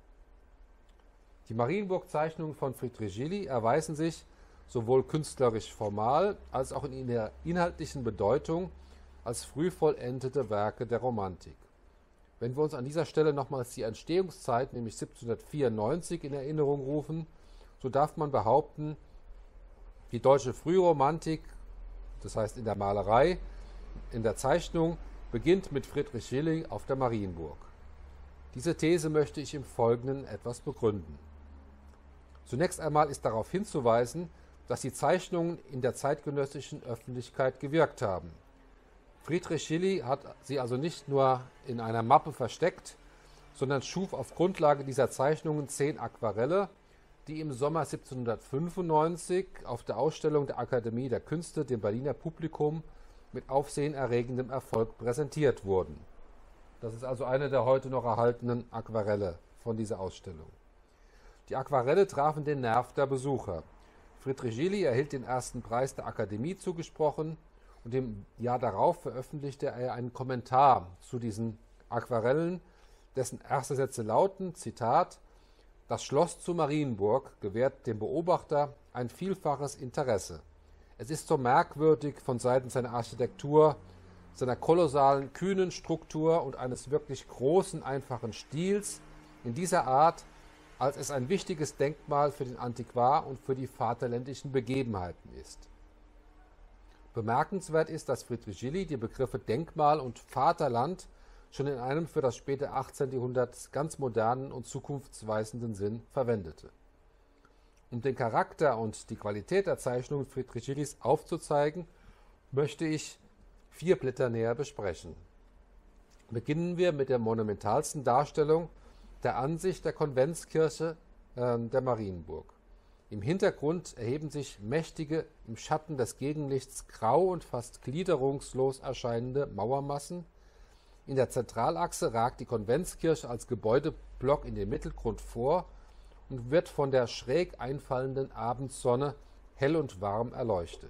Die Marienburg-Zeichnungen von Friedrich Gilli erweisen sich sowohl künstlerisch formal als auch in ihrer inhaltlichen Bedeutung als früh vollendete Werke der Romantik. Wenn wir uns an dieser Stelle nochmals die Entstehungszeit, nämlich siebzehnhundertvierundneunzig, in Erinnerung rufen, so darf man behaupten, die deutsche Frühromantik, das heißt in der Malerei, in der Zeichnung, beginnt mit Friedrich Gilli auf der Marienburg. Diese These möchte ich im Folgenden etwas begründen. Zunächst einmal ist darauf hinzuweisen, dass die Zeichnungen in der zeitgenössischen Öffentlichkeit gewirkt haben. Friedrich Gilli hat sie also nicht nur in einer Mappe versteckt, sondern schuf auf Grundlage dieser Zeichnungen zehn Aquarelle, die im Sommer siebzehnhundertfünfundneunzig auf der Ausstellung der Akademie der Künste dem Berliner Publikum mit aufsehenerregendem Erfolg präsentiert wurden. Das ist also eine der heute noch erhaltenen Aquarelle von dieser Ausstellung. Die Aquarelle trafen den Nerv der Besucher. Friedrich Gilli erhielt den ersten Preis der Akademie zugesprochen, und im Jahr darauf veröffentlichte er einen Kommentar zu diesen Aquarellen, dessen erste Sätze lauten, Zitat: Das Schloss zu Marienburg gewährt dem Beobachter ein vielfaches Interesse. Es ist so merkwürdig von Seiten seiner Architektur, seiner kolossalen, kühnen Struktur und eines wirklich großen, einfachen Stils in dieser Art, als es ein wichtiges Denkmal für den Antiquar und für die vaterländischen Begebenheiten ist. Bemerkenswert ist, dass Friedrich Gilli die Begriffe Denkmal und Vaterland schon in einem für das späte achtzehnte Jahrhundert ganz modernen und zukunftsweisenden Sinn verwendete. Um den Charakter und die Qualität der Zeichnungen Friedrich Gillis aufzuzeigen, möchte ich vier Blätter näher besprechen. Beginnen wir mit der monumentalsten Darstellung der Ansicht der Konventskirche äh, der Marienburg. Im Hintergrund erheben sich mächtige, im Schatten des Gegenlichts grau und fast gliederungslos erscheinende Mauermassen. In der Zentralachse ragt die Konventskirche als Gebäudeblock in den Mittelgrund vor und wird von der schräg einfallenden Abendsonne hell und warm erleuchtet.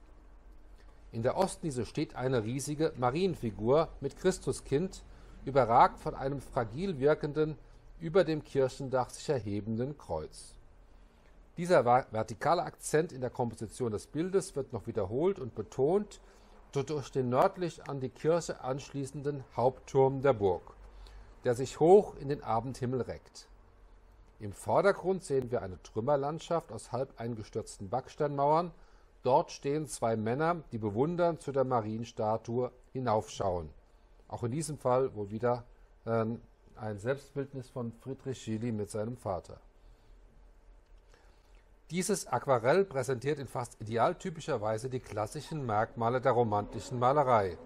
In der Ostniese steht eine riesige Marienfigur mit Christuskind, überragt von einem fragil wirkenden, über dem Kirchendach sich erhebenden Kreuz. Dieser vertikale Akzent in der Komposition des Bildes wird noch wiederholt und betont durch den nördlich an die Kirche anschließenden Hauptturm der Burg, der sich hoch in den Abendhimmel reckt. Im Vordergrund sehen wir eine Trümmerlandschaft aus halb eingestürzten Backsteinmauern. Dort stehen zwei Männer, die bewundernd zu der Marienstatue hinaufschauen. Auch in diesem Fall wohl wieder äh, ein Selbstbildnis von Friedrich Gilli mit seinem Vater. Dieses Aquarell präsentiert in fast idealtypischer Weise die klassischen Merkmale der romantischen Malerei.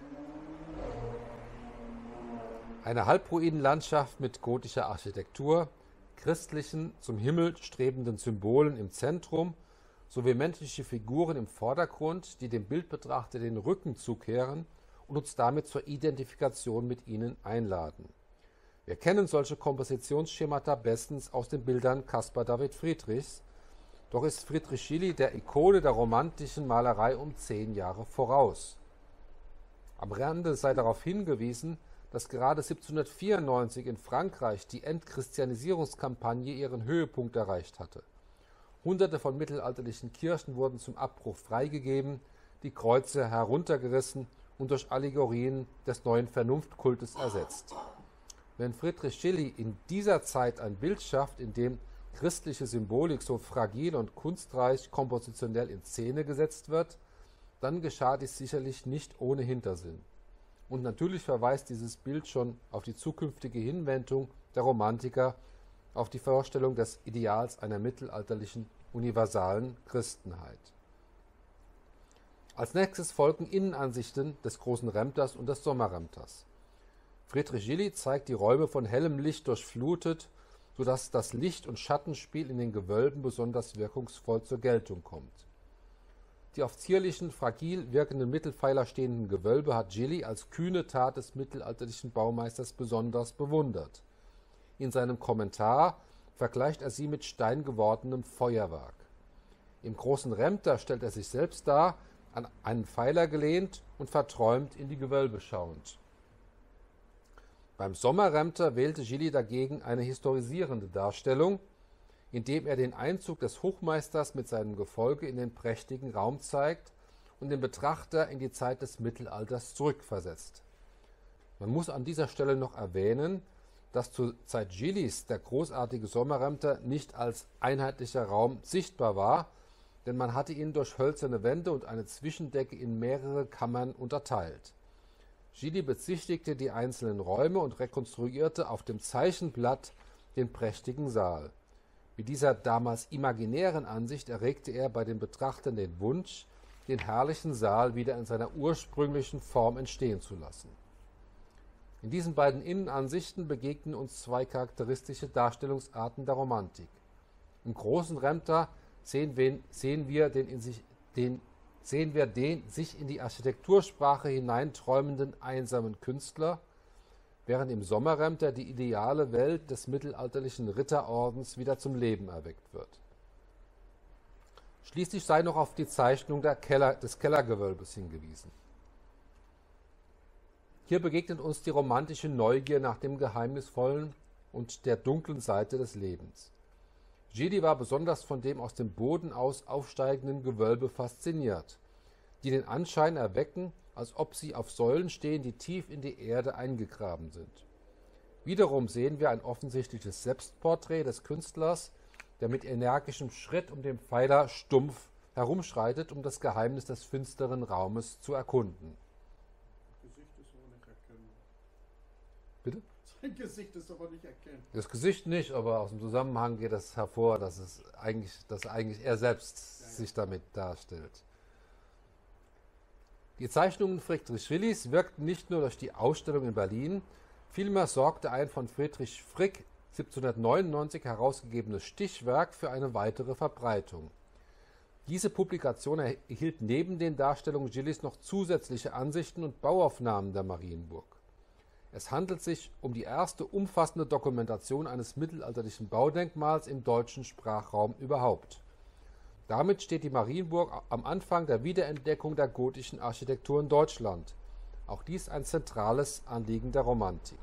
Eine Halbruinenlandschaft mit gotischer Architektur, christlichen, zum Himmel strebenden Symbolen im Zentrum sowie menschliche Figuren im Vordergrund, die dem Bildbetrachter den Rücken zukehren und uns damit zur Identifikation mit ihnen einladen. Wir kennen solche Kompositionsschemata bestens aus den Bildern Caspar David Friedrichs, doch ist Friedrich Gilli der Ikone der romantischen Malerei um zehn Jahre voraus. Am Rande sei darauf hingewiesen, dass gerade siebzehnhundertvierundneunzig in Frankreich die Entchristianisierungskampagne ihren Höhepunkt erreicht hatte. Hunderte von mittelalterlichen Kirchen wurden zum Abbruch freigegeben, die Kreuze heruntergerissen und durch Allegorien des neuen Vernunftkultes ersetzt. Wenn Friedrich Gilli in dieser Zeit ein Bild schafft, in dem christliche Symbolik so fragil und kunstreich kompositionell in Szene gesetzt wird, dann geschah dies sicherlich nicht ohne Hintersinn. Und natürlich verweist dieses Bild schon auf die zukünftige Hinwendung der Romantiker auf die Vorstellung des Ideals einer mittelalterlichen universalen Christenheit. Als nächstes folgen Innenansichten des großen Remters und des Sommerremters. Friedrich Gilly zeigt die Räume von hellem Licht durchflutet, sodass das Licht- und Schattenspiel in den Gewölben besonders wirkungsvoll zur Geltung kommt. Die auf zierlichen, fragil wirkenden Mittelpfeiler stehenden Gewölbe hat Gilly als kühne Tat des mittelalterlichen Baumeisters besonders bewundert. In seinem Kommentar vergleicht er sie mit steingewordenem Feuerwerk. Im großen Remter stellt er sich selbst dar, an einen Pfeiler gelehnt und verträumt in die Gewölbe schauend. Beim Sommerremter wählte Gilly dagegen eine historisierende Darstellung, indem er den Einzug des Hochmeisters mit seinem Gefolge in den prächtigen Raum zeigt und den Betrachter in die Zeit des Mittelalters zurückversetzt. Man muss an dieser Stelle noch erwähnen, dass zur Zeit Gillys der großartige Sommerremter nicht als einheitlicher Raum sichtbar war, denn man hatte ihn durch hölzerne Wände und eine Zwischendecke in mehrere Kammern unterteilt. Gilly bezichtigte die einzelnen Räume und rekonstruierte auf dem Zeichenblatt den prächtigen Saal. Mit dieser damals imaginären Ansicht erregte er bei den Betrachtern den Wunsch, den herrlichen Saal wieder in seiner ursprünglichen Form entstehen zu lassen. In diesen beiden Innenansichten begegnen uns zwei charakteristische Darstellungsarten der Romantik. Im großen Remter sehen wir, sehen wir, den, in sich, den, sehen wir den sich in die Architektursprache hineinträumenden einsamen Künstler, während im Sommerremter die ideale Welt des mittelalterlichen Ritterordens wieder zum Leben erweckt wird. Schließlich sei noch auf die Zeichnung der Keller, des Kellergewölbes hingewiesen. Hier begegnet uns die romantische Neugier nach dem Geheimnisvollen und der dunklen Seite des Lebens. Gilly war besonders von dem aus dem Boden aus aufsteigenden Gewölbe fasziniert, die den Anschein erwecken, als ob sie auf Säulen stehen, die tief in die Erde eingegraben sind. Wiederum sehen wir ein offensichtliches Selbstporträt des Künstlers, der mit energischem Schritt um den Pfeiler stumpf herumschreitet, um das Geheimnis des finsteren Raumes zu erkunden. Bitte? Sein Gesicht ist aber nicht erkennbar. Das Gesicht nicht, aber aus dem Zusammenhang geht es hervor, dass es eigentlich, dass eigentlich er selbst ja, ja. sich damit darstellt. Die Zeichnungen Friedrich Gillys wirkten nicht nur durch die Ausstellung in Berlin, vielmehr sorgte ein von Friedrich Frick siebzehnhundertneunundneunzig herausgegebenes Stichwerk für eine weitere Verbreitung. Diese Publikation erhielt neben den Darstellungen Gillys noch zusätzliche Ansichten und Bauaufnahmen der Marienburg. Es handelt sich um die erste umfassende Dokumentation eines mittelalterlichen Baudenkmals im deutschen Sprachraum überhaupt. Damit steht die Marienburg am Anfang der Wiederentdeckung der gotischen Architektur in Deutschland. Auch dies ein zentrales Anliegen der Romantik.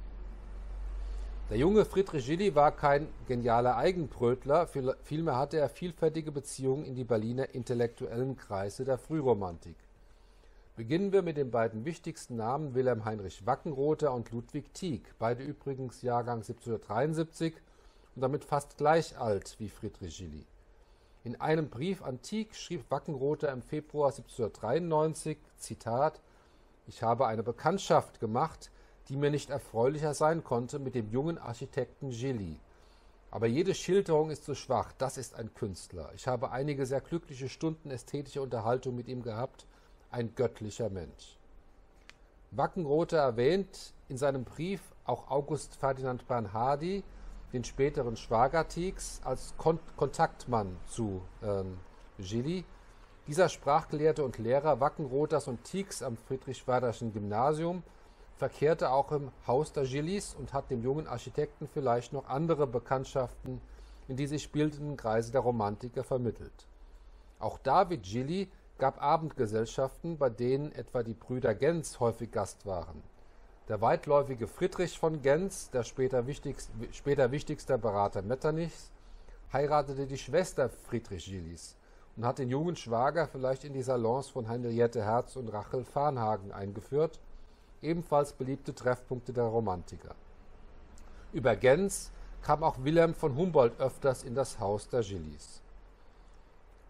Der junge Friedrich Gilly war kein genialer Eigenbrötler, vielmehr hatte er vielfältige Beziehungen in die Berliner intellektuellen Kreise der Frühromantik. Beginnen wir mit den beiden wichtigsten Namen Wilhelm Heinrich Wackenroter und Ludwig Tieck, beide übrigens Jahrgang siebzehnhundertdreiundsiebzig und damit fast gleich alt wie Friedrich Gilly. In einem Brief an Tieck schrieb Wackenroter im Februar siebzehnhundertdreiundneunzig, Zitat, »Ich habe eine Bekanntschaft gemacht, die mir nicht erfreulicher sein konnte mit dem jungen Architekten Gilly. Aber jede Schilderung ist so schwach, das ist ein Künstler. Ich habe einige sehr glückliche Stunden ästhetischer Unterhaltung mit ihm gehabt, ein göttlicher Mensch.« Wackenroter erwähnt in seinem Brief auch August Ferdinand Bernhardi, den späteren Schwager Tiecks, als Kon Kontaktmann zu ähm, Gilly. Dieser Sprachgelehrte und Lehrer Wackenroters und Tiecks am Friedrich-Werderschen Gymnasium verkehrte auch im Haus der Gillys und hat dem jungen Architekten vielleicht noch andere Bekanntschaften in die sich bildenden Kreise der Romantiker vermittelt. Auch David Gilly gab Abendgesellschaften, bei denen etwa die Brüder Gentz häufig Gast waren. Der weitläufige Friedrich von Gentz, der später, wichtigst, später wichtigster Berater Metternichs, heiratete die Schwester Friedrich Gillys und hat den jungen Schwager vielleicht in die Salons von Henriette Herz und Rachel Varnhagen eingeführt, ebenfalls beliebte Treffpunkte der Romantiker. Über Gentz kam auch Wilhelm von Humboldt öfters in das Haus der Gillys.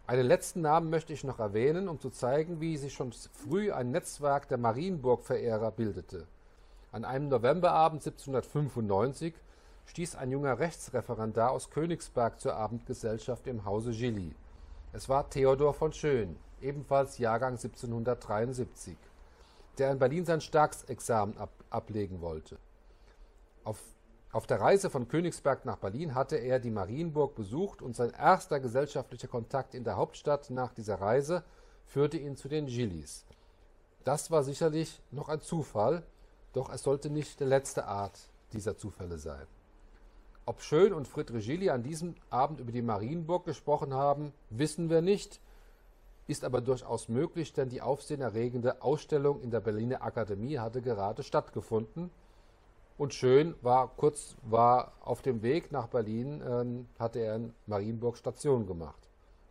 Einen letzten Namen möchte ich noch erwähnen, um zu zeigen, wie sich schon früh ein Netzwerk der Marienburg-Verehrer bildete. An einem Novemberabend siebzehnhundertfünfundneunzig stieß ein junger Rechtsreferendar aus Königsberg zur Abendgesellschaft im Hause Gilli. Es war Theodor von Schön, ebenfalls Jahrgang siebzehnhundertdreiundsiebzig, der in Berlin sein Staatsexamen ab, ablegen wollte. Auf, auf der Reise von Königsberg nach Berlin hatte er die Marienburg besucht und sein erster gesellschaftlicher Kontakt in der Hauptstadt nach dieser Reise führte ihn zu den Gillis. Das war sicherlich noch ein Zufall, doch es sollte nicht der letzte Art dieser Zufälle sein. Ob Schön und Friedrich Gilli an diesem Abend über die Marienburg gesprochen haben, wissen wir nicht, ist aber durchaus möglich, denn die aufsehenerregende Ausstellung in der Berliner Akademie hatte gerade stattgefunden und Schön war kurz war auf dem Weg nach Berlin, äh, hatte er in Marienburg Station gemacht.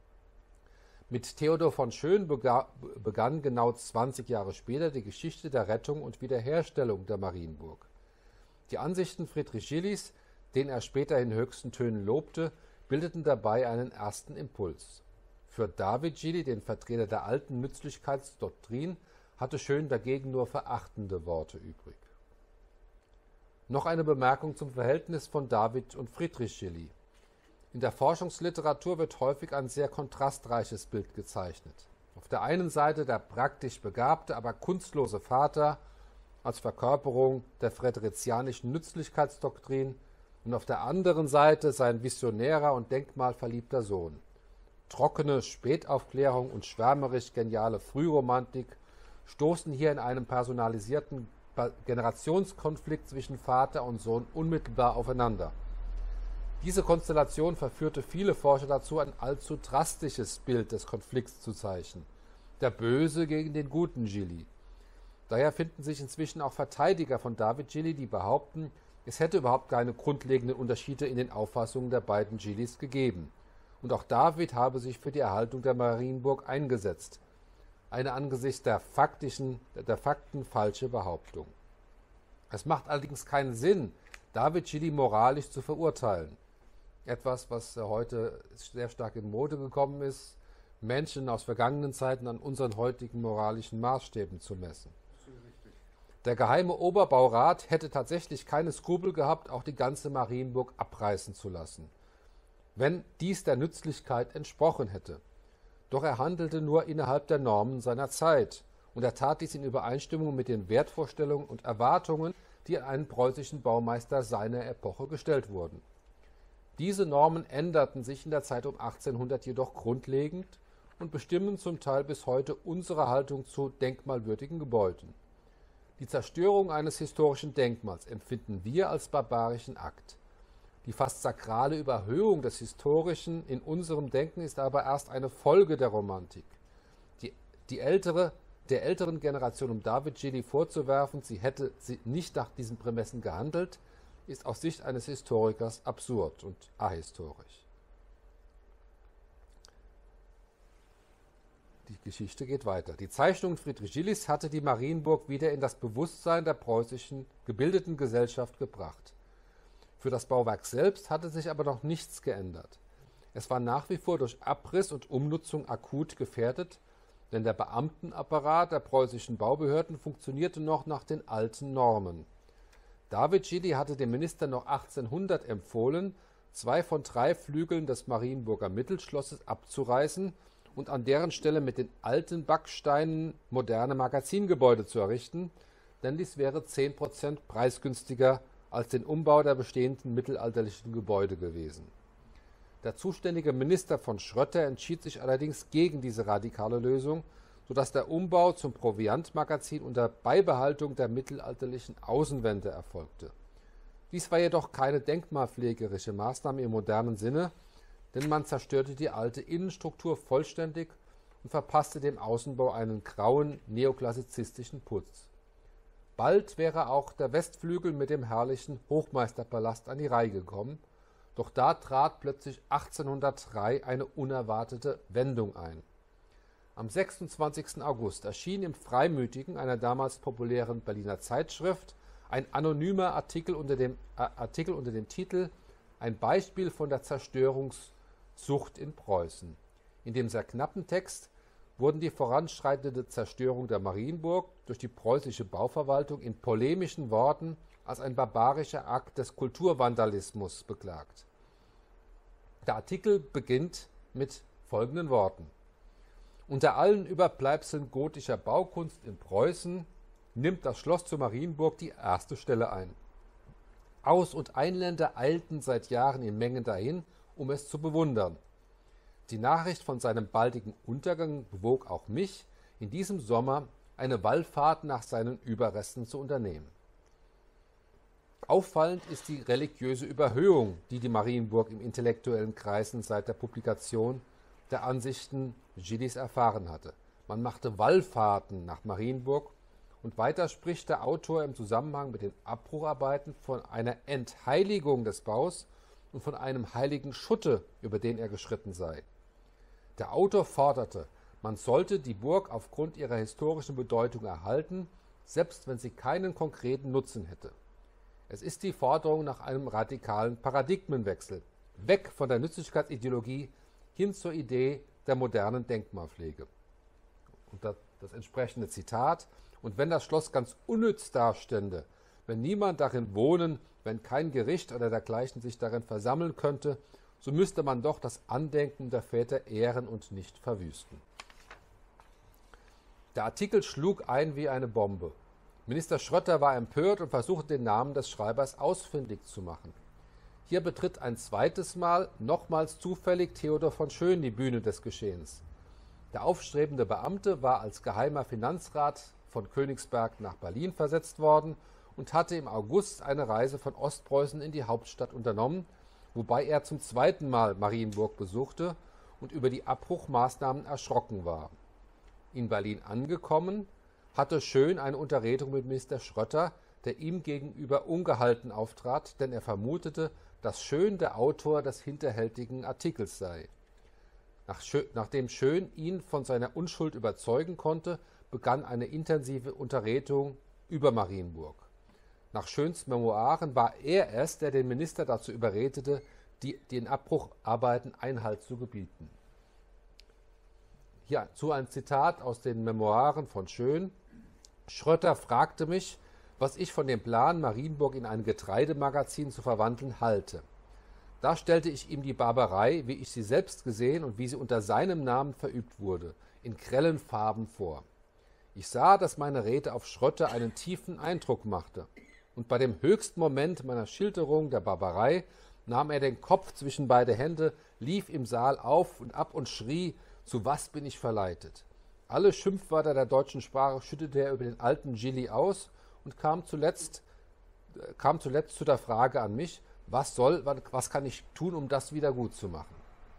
Mit Theodor von Schön begann genau zwanzig Jahre später die Geschichte der Rettung und Wiederherstellung der Marienburg. Die Ansichten Friedrich Gillis, den er später in höchsten Tönen lobte, bildeten dabei einen ersten Impuls. Für David Gilli, den Vertreter der alten Nützlichkeitsdoktrin, hatte Schön dagegen nur verachtende Worte übrig. Noch eine Bemerkung zum Verhältnis von David und Friedrich Gilli. In der Forschungsliteratur wird häufig ein sehr kontrastreiches Bild gezeichnet. Auf der einen Seite der praktisch begabte, aber kunstlose Vater als Verkörperung der friderizianischen Nützlichkeitsdoktrin und auf der anderen Seite sein visionärer und denkmalverliebter Sohn. Trockene Spätaufklärung und schwärmerisch geniale Frühromantik stoßen hier in einem personalisierten Generationskonflikt zwischen Vater und Sohn unmittelbar aufeinander. Diese Konstellation verführte viele Forscher dazu, ein allzu drastisches Bild des Konflikts zu zeichnen. Der Böse gegen den guten Gilli. Daher finden sich inzwischen auch Verteidiger von David Gilli, die behaupten, es hätte überhaupt keine grundlegenden Unterschiede in den Auffassungen der beiden Gillis gegeben. Und auch David habe sich für die Erhaltung der Marienburg eingesetzt. Eine angesichts der, faktischen, der Fakten falsche Behauptung. Es macht allerdings keinen Sinn, David Gilli moralisch zu verurteilen. Etwas, was heute sehr stark in Mode gekommen ist, Menschen aus vergangenen Zeiten an unseren heutigen moralischen Maßstäben zu messen. Der geheime Oberbaurat hätte tatsächlich keine Skrupel gehabt, auch die ganze Marienburg abreißen zu lassen, wenn dies der Nützlichkeit entsprochen hätte. Doch er handelte nur innerhalb der Normen seiner Zeit und er tat dies in Übereinstimmung mit den Wertvorstellungen und Erwartungen, die an einen preußischen Baumeister seiner Epoche gestellt wurden. Diese Normen änderten sich in der Zeit um achtzehnhundert jedoch grundlegend und bestimmen zum Teil bis heute unsere Haltung zu denkmalwürdigen Gebäuden. Die Zerstörung eines historischen Denkmals empfinden wir als barbarischen Akt. Die fast sakrale Überhöhung des Historischen in unserem Denken ist aber erst eine Folge der Romantik. Die, die ältere, der älteren Generation um David Gilli vorzuwerfen, sie hätte sie nicht nach diesen Prämissen gehandelt, ist aus Sicht eines Historikers absurd und ahistorisch. Die Geschichte geht weiter. Die Zeichnung Friedrich Gillis hatte die Marienburg wieder in das Bewusstsein der preußischen gebildeten Gesellschaft gebracht. Für das Bauwerk selbst hatte sich aber noch nichts geändert. Es war nach wie vor durch Abriss und Umnutzung akut gefährdet, denn der Beamtenapparat der preußischen Baubehörden funktionierte noch nach den alten Normen. David Gilli hatte dem Minister noch achtzehnhundert empfohlen, zwei von drei Flügeln des Marienburger Mittelschlosses abzureißen und an deren Stelle mit den alten Backsteinen moderne Magazingebäude zu errichten, denn dies wäre zehn Prozent preisgünstiger als den Umbau der bestehenden mittelalterlichen Gebäude gewesen. Der zuständige Minister von Schrötter entschied sich allerdings gegen diese radikale Lösung, sodass der Umbau zum Proviantmagazin unter Beibehaltung der mittelalterlichen Außenwände erfolgte. Dies war jedoch keine denkmalpflegerische Maßnahme im modernen Sinne, denn man zerstörte die alte Innenstruktur vollständig und verpasste dem Außenbau einen grauen neoklassizistischen Putz. Bald wäre auch der Westflügel mit dem herrlichen Hochmeisterpalast an die Reihe gekommen, doch da trat plötzlich achtzehnhundertdrei eine unerwartete Wendung ein. Am sechsundzwanzigsten August erschien im Freimütigen, einer damals populären Berliner Zeitschrift, ein anonymer Artikel unter dem, äh, Artikel unter dem Titel »Ein Beispiel von der Zerstörungssucht in Preußen«. In dem sehr knappen Text wurden die voranschreitende Zerstörung der Marienburg durch die preußische Bauverwaltung in polemischen Worten als ein barbarischer Akt des Kulturvandalismus beklagt. Der Artikel beginnt mit folgenden Worten: Unter allen Überbleibseln gotischer Baukunst in Preußen nimmt das Schloss zu Marienburg die erste Stelle ein. Aus- und Einländer eilten seit Jahren in Mengen dahin, um es zu bewundern. Die Nachricht von seinem baldigen Untergang bewog auch mich, in diesem Sommer eine Wallfahrt nach seinen Überresten zu unternehmen. Auffallend ist die religiöse Überhöhung, die die Marienburg im intellektuellen Kreisen seit der Publikation der Ansichten Gillis erfahren hatte. Man machte Wallfahrten nach Marienburg, und weiter spricht der Autor im Zusammenhang mit den Abbrucharbeiten von einer Entheiligung des Baus und von einem heiligen Schutte, über den er geschritten sei. Der Autor forderte, man sollte die Burg aufgrund ihrer historischen Bedeutung erhalten, selbst wenn sie keinen konkreten Nutzen hätte. Es ist die Forderung nach einem radikalen Paradigmenwechsel, weg von der Nützlichkeitsideologie hin zur Idee der modernen Denkmalpflege. Und das, das entsprechende Zitat: Und wenn das Schloss ganz unnütz dastände, wenn niemand darin wohnen, wenn kein Gericht oder dergleichen sich darin versammeln könnte, so müsste man doch das Andenken der Väter ehren und nicht verwüsten. Der Artikel schlug ein wie eine Bombe. Minister Schrötter war empört und versuchte, den Namen des Schreibers ausfindig zu machen. Hier betritt ein zweites Mal, nochmals zufällig, Theodor von Schön die Bühne des Geschehens. Der aufstrebende Beamte war als geheimer Finanzrat von Königsberg nach Berlin versetzt worden und hatte im August eine Reise von Ostpreußen in die Hauptstadt unternommen, wobei er zum zweiten Mal Marienburg besuchte und über die Abbruchmaßnahmen erschrocken war. In Berlin angekommen, hatte Schön eine Unterredung mit Minister Schrötter, der ihm gegenüber ungehalten auftrat, denn er vermutete, dass Schön der Autor des hinterhältigen Artikels sei. Nach Schön, nachdem Schön ihn von seiner Unschuld überzeugen konnte, begann eine intensive Unterredung über Marienburg. Nach Schöns Memoiren war er es, der den Minister dazu überredete, die, den Abbrucharbeiten Einhalt zu gebieten. Hierzu ein Zitat aus den Memoiren von Schön. Schrötter fragte mich, was ich von dem Plan, Marienburg in ein Getreidemagazin zu verwandeln, halte. Da stellte ich ihm die Barbarei, wie ich sie selbst gesehen und wie sie unter seinem Namen verübt wurde, in grellen Farben vor. Ich sah, dass meine Rede auf Schrötter einen tiefen Eindruck machte, und bei dem höchsten Moment meiner Schilderung der Barbarei nahm er den Kopf zwischen beide Hände, lief im Saal auf und ab und schrie, zu was bin ich verleitet? Alle Schimpfwörter der deutschen Sprache schüttete er über den alten Gilli aus und kam zuletzt, kam zuletzt zu der Frage an mich, was soll, was kann ich tun, um das wieder gut zu machen?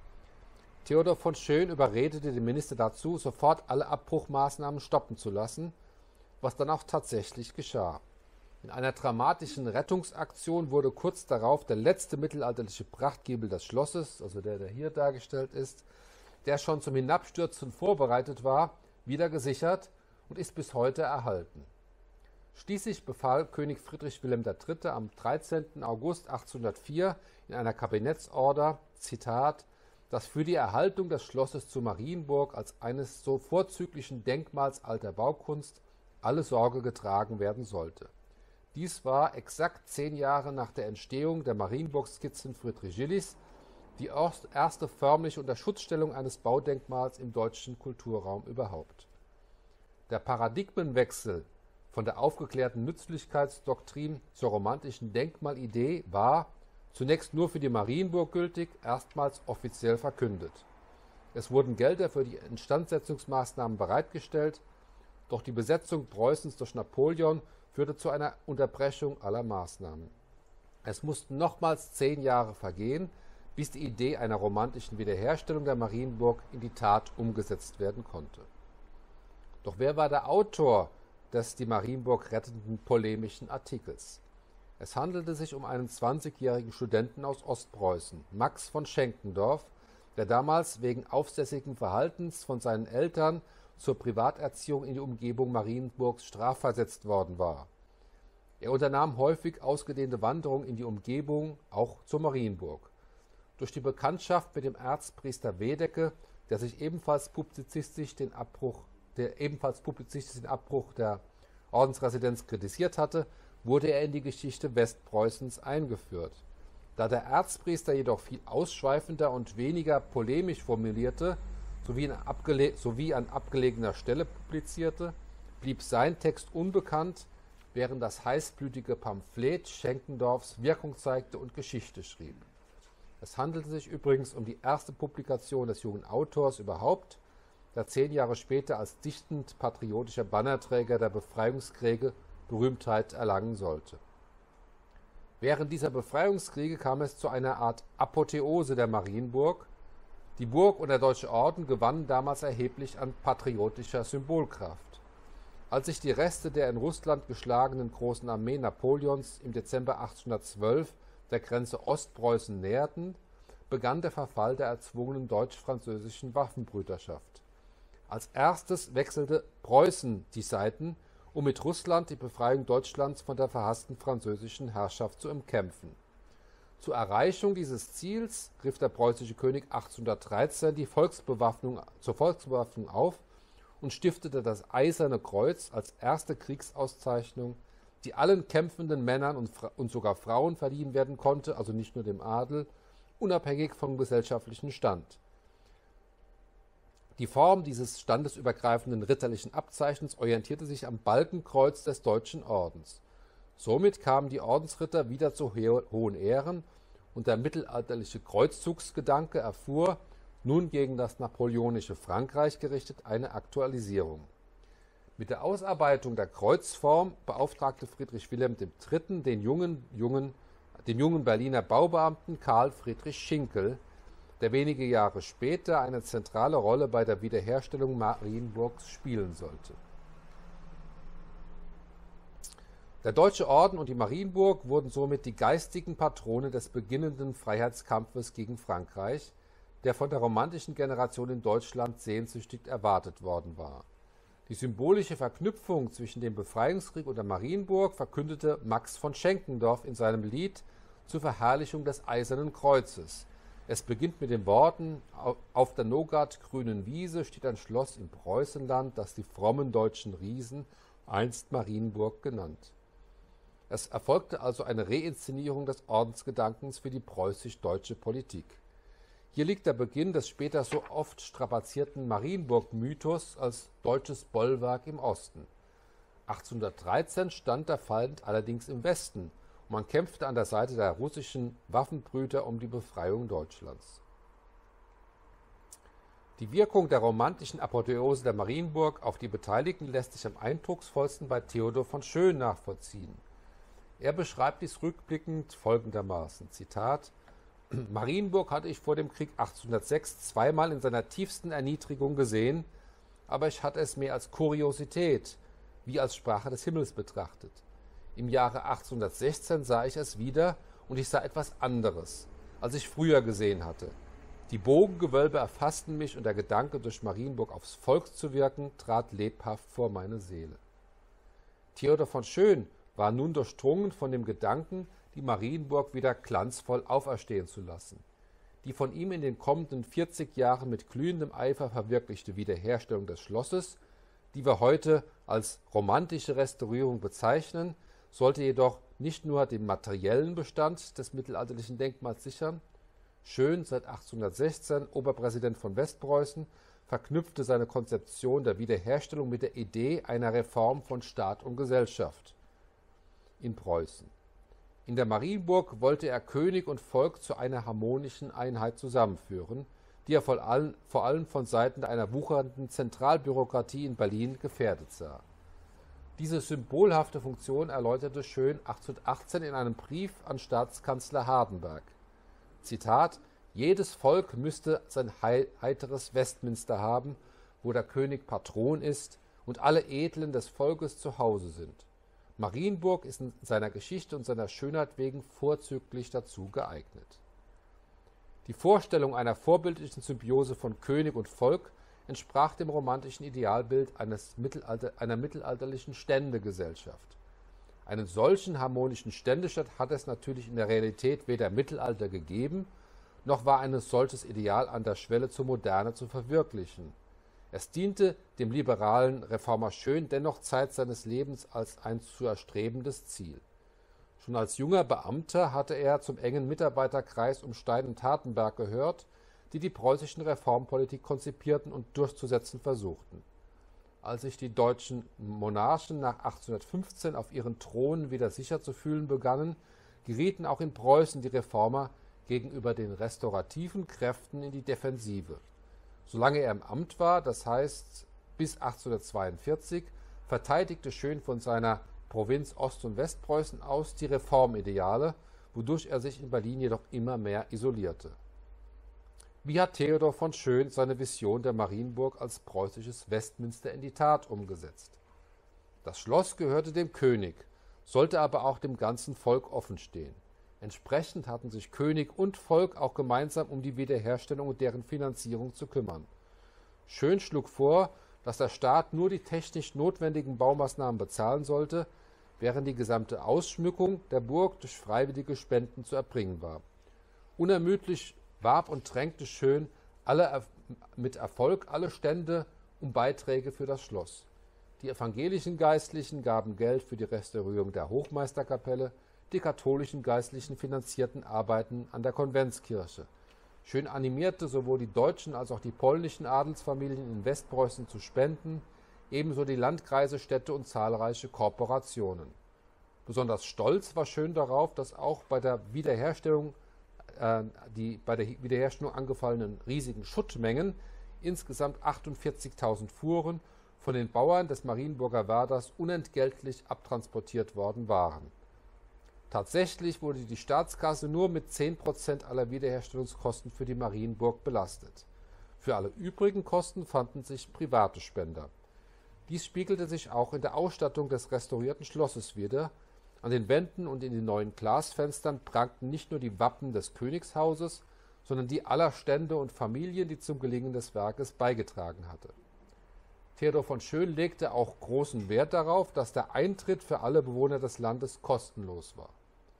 Theodor von Schön überredete den Minister dazu, sofort alle Abbruchmaßnahmen stoppen zu lassen, was dann auch tatsächlich geschah. In einer dramatischen Rettungsaktion wurde kurz darauf der letzte mittelalterliche Prachtgiebel des Schlosses, also der, der hier dargestellt ist, der schon zum Hinabstürzen vorbereitet war, wieder gesichert und ist bis heute erhalten. Schließlich befahl König Friedrich Wilhelm der Dritte am dreizehnten August achtzehnhundertvier in einer Kabinettsorder, Zitat, dass für die Erhaltung des Schlosses zu Marienburg als eines so vorzüglichen Denkmals alter Baukunst alle Sorge getragen werden sollte. Dies war exakt zehn Jahre nach der Entstehung der Marienburg-Skizzen Friedrich Gillis, die erste förmliche Unterschutzstellung eines Baudenkmals im deutschen Kulturraum überhaupt. Der Paradigmenwechsel von der aufgeklärten Nützlichkeitsdoktrin zur romantischen Denkmalidee war, zunächst nur für die Marienburg gültig, erstmals offiziell verkündet. Es wurden Gelder für die Instandsetzungsmaßnahmen bereitgestellt, doch die Besetzung Preußens durch Napoleon führte zu einer Unterbrechung aller Maßnahmen. Es mussten nochmals zehn Jahre vergehen, bis die Idee einer romantischen Wiederherstellung der Marienburg in die Tat umgesetzt werden konnte. Doch wer war der Autor des die Marienburg rettenden polemischen Artikels? Es handelte sich um einen zwanzigjährigen Studenten aus Ostpreußen, Max von Schenkendorf, der damals wegen aufsässigen Verhaltens von seinen Eltern zur Privaterziehung in die Umgebung Marienburgs strafversetzt worden war. Er unternahm häufig ausgedehnte Wanderungen in die Umgebung, auch zur Marienburg. Durch die Bekanntschaft mit dem Erzpriester Wedecke der sich ebenfalls publizistisch den Abbruch, der ebenfalls publizistisch den Abbruch der Ordensresidenz kritisiert hatte, wurde er in die Geschichte Westpreußens eingeführt. Da der Erzpriester jedoch viel ausschweifender und weniger polemisch formulierte, sowie an, abgele sowie an abgelegener Stelle publizierte, blieb sein Text unbekannt, während das heißblütige Pamphlet Schenkendorfs Wirkung zeigte und Geschichte schrieb. Es handelte sich übrigens um die erste Publikation des jungen Autors überhaupt, der zehn Jahre später als dichtend patriotischer Bannerträger der Befreiungskriege Berühmtheit erlangen sollte. Während dieser Befreiungskriege kam es zu einer Art Apotheose der Marienburg. Die Burg und der Deutsche Orden gewannen damals erheblich an patriotischer Symbolkraft. Als sich die Reste der in Russland geschlagenen großen Armee Napoleons im Dezember achtzehnhundertzwölf der Grenze Ostpreußen näherten, begann der Verfall der erzwungenen deutsch-französischen Waffenbrüderschaft. Als erstes wechselte Preußen die Seiten, um mit Russland die Befreiung Deutschlands von der verhassten französischen Herrschaft zu umkämpfen. Zur Erreichung dieses Ziels rief der preußische König achtzehnhundertdreizehn die Volksbewaffnung zur Volksbewaffnung auf und stiftete das Eiserne Kreuz als erste Kriegsauszeichnung, die allen kämpfenden Männern und, und sogar Frauen verliehen werden konnte, also nicht nur dem Adel, unabhängig vom gesellschaftlichen Stand. Die Form dieses standesübergreifenden ritterlichen Abzeichens orientierte sich am Balkenkreuz des Deutschen Ordens. Somit kamen die Ordensritter wieder zu hohen Ehren und der mittelalterliche Kreuzzugsgedanke erfuhr, nun gegen das napoleonische Frankreich gerichtet, eine Aktualisierung. Mit der Ausarbeitung der Kreuzform beauftragte Friedrich Wilhelm der Dritte. den jungen, jungen, den jungen Berliner Baubeamten Karl Friedrich Schinkel, der wenige Jahre später eine zentrale Rolle bei der Wiederherstellung Marienburgs spielen sollte. Der Deutsche Orden und die Marienburg wurden somit die geistigen Patrone des beginnenden Freiheitskampfes gegen Frankreich, der von der romantischen Generation in Deutschland sehnsüchtig erwartet worden war. Die symbolische Verknüpfung zwischen dem Befreiungskrieg und der Marienburg verkündete Max von Schenkendorf in seinem Lied zur Verherrlichung des Eisernen Kreuzes. Es beginnt mit den Worten: Auf der Nogat-grünen Wiese steht ein Schloss im Preußenland, das die frommen deutschen Riesen einst Marienburg genannt. Es erfolgte also eine Reinszenierung des Ordensgedankens für die preußisch-deutsche Politik. Hier liegt der Beginn des später so oft strapazierten Marienburg-Mythos als deutsches Bollwerk im Osten. achtzehnhundertdreizehn stand der Feind allerdings im Westen und man kämpfte an der Seite der russischen Waffenbrüder um die Befreiung Deutschlands. Die Wirkung der romantischen Apotheose der Marienburg auf die Beteiligten lässt sich am eindrucksvollsten bei Theodor von Schön nachvollziehen. Er beschreibt dies rückblickend folgendermaßen, Zitat: Marienburg hatte ich vor dem Krieg achtzehnhundertsechs zweimal in seiner tiefsten Erniedrigung gesehen, aber ich hatte es mehr als Kuriosität, wie als Sprache des Himmels betrachtet. Im Jahre achtzehnhundertsechzehn sah ich es wieder und ich sah etwas anderes, als ich früher gesehen hatte. Die Bogengewölbe erfassten mich und der Gedanke, durch Marienburg aufs Volk zu wirken, trat lebhaft vor meine Seele. Theodor von Schön war nun durchdrungen von dem Gedanken, die Marienburg wieder glanzvoll auferstehen zu lassen. Die von ihm in den kommenden vierzig Jahren mit glühendem Eifer verwirklichte Wiederherstellung des Schlosses, die wir heute als romantische Restaurierung bezeichnen, sollte jedoch nicht nur den materiellen Bestand des mittelalterlichen Denkmals sichern. Schön, seit achtzehnhundertsechzehn Oberpräsident von Westpreußen, verknüpfte seine Konzeption der Wiederherstellung mit der Idee einer Reform von Staat und Gesellschaft in Preußen. In der Marienburg wollte er König und Volk zu einer harmonischen Einheit zusammenführen, die er vor allem, vor allem von Seiten einer wuchernden Zentralbürokratie in Berlin gefährdet sah. Diese symbolhafte Funktion erläuterte Schön achtzehnhundertachtzehn in einem Brief an Staatskanzler Hardenberg. Zitat: Jedes Volk müsste sein heiteres Westminster haben, wo der König Patron ist und alle Edlen des Volkes zu Hause sind. Marienburg ist in seiner Geschichte und seiner Schönheit wegen vorzüglich dazu geeignet. Die Vorstellung einer vorbildlichen Symbiose von König und Volk entsprach dem romantischen Idealbild eines Mittelalter, einer mittelalterlichen Ständegesellschaft. Einen solchen harmonischen Ständestaat hat es natürlich in der Realität weder im Mittelalter gegeben, noch war ein solches Ideal an der Schwelle zur Moderne zu verwirklichen. Es diente dem liberalen Reformer Schön dennoch Zeit seines Lebens als ein zu erstrebendes Ziel. Schon als junger Beamter hatte er zum engen Mitarbeiterkreis um Stein und Hartenberg gehört, die die preußischen Reformpolitik konzipierten und durchzusetzen versuchten. Als sich die deutschen Monarchen nach achtzehnhundertfünfzehn auf ihren Thronen wieder sicher zu fühlen begannen, gerieten auch in Preußen die Reformer gegenüber den restaurativen Kräften in die Defensive. Solange er im Amt war, das heißt bis achtzehnhundertzweiundvierzig, verteidigte Schön von seiner Provinz Ost- und Westpreußen aus die Reformideale, wodurch er sich in Berlin jedoch immer mehr isolierte. Wie hat Theodor von Schön seine Vision der Marienburg als preußisches Westminster in die Tat umgesetzt? Das Schloss gehörte dem König, sollte aber auch dem ganzen Volk offenstehen. Entsprechend hatten sich König und Volk auch gemeinsam um die Wiederherstellung und deren Finanzierung zu kümmern. Schön schlug vor, dass der Staat nur die technisch notwendigen Baumaßnahmen bezahlen sollte, während die gesamte Ausschmückung der Burg durch freiwillige Spenden zu erbringen war. Unermüdlich warb und drängte Schön alle, mit Erfolg alle Stände um Beiträge für das Schloss. Die evangelischen Geistlichen gaben Geld für die Restaurierung der Hochmeisterkapelle, die katholischen Geistlichen finanzierten Arbeiten an der Konventskirche. Schön animierte sowohl die deutschen als auch die polnischen Adelsfamilien in Westpreußen zu spenden, ebenso die Landkreise, Städte und zahlreiche Korporationen. Besonders stolz war Schön darauf, dass auch bei der Wiederherstellung äh, die bei der Wiederherstellung angefallenen riesigen Schuttmengen, insgesamt achtundvierzigtausend Fuhren, von den Bauern des Marienburger Werders unentgeltlich abtransportiert worden waren. Tatsächlich wurde die Staatskasse nur mit zehn Prozent aller Wiederherstellungskosten für die Marienburg belastet. Für alle übrigen Kosten fanden sich private Spender. Dies spiegelte sich auch in der Ausstattung des restaurierten Schlosses wider. An den Wänden und in den neuen Glasfenstern prangten nicht nur die Wappen des Königshauses, sondern die aller Stände und Familien, die zum Gelingen des Werkes beigetragen hatte. Theodor von Schön legte auch großen Wert darauf, dass der Eintritt für alle Bewohner des Landes kostenlos war.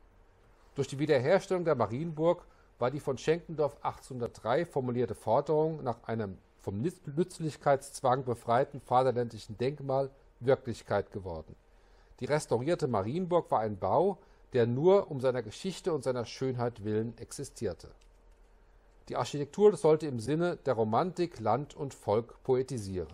Durch die Wiederherstellung der Marienburg war die von Schenkendorf achtzehnhundertdrei formulierte Forderung nach einem vom Nützlichkeitszwang befreiten vaterländischen Denkmal Wirklichkeit geworden. Die restaurierte Marienburg war ein Bau, der nur um seiner Geschichte und seiner Schönheit willen existierte. Die Architektur sollte im Sinne der Romantik Land und Volk poetisieren.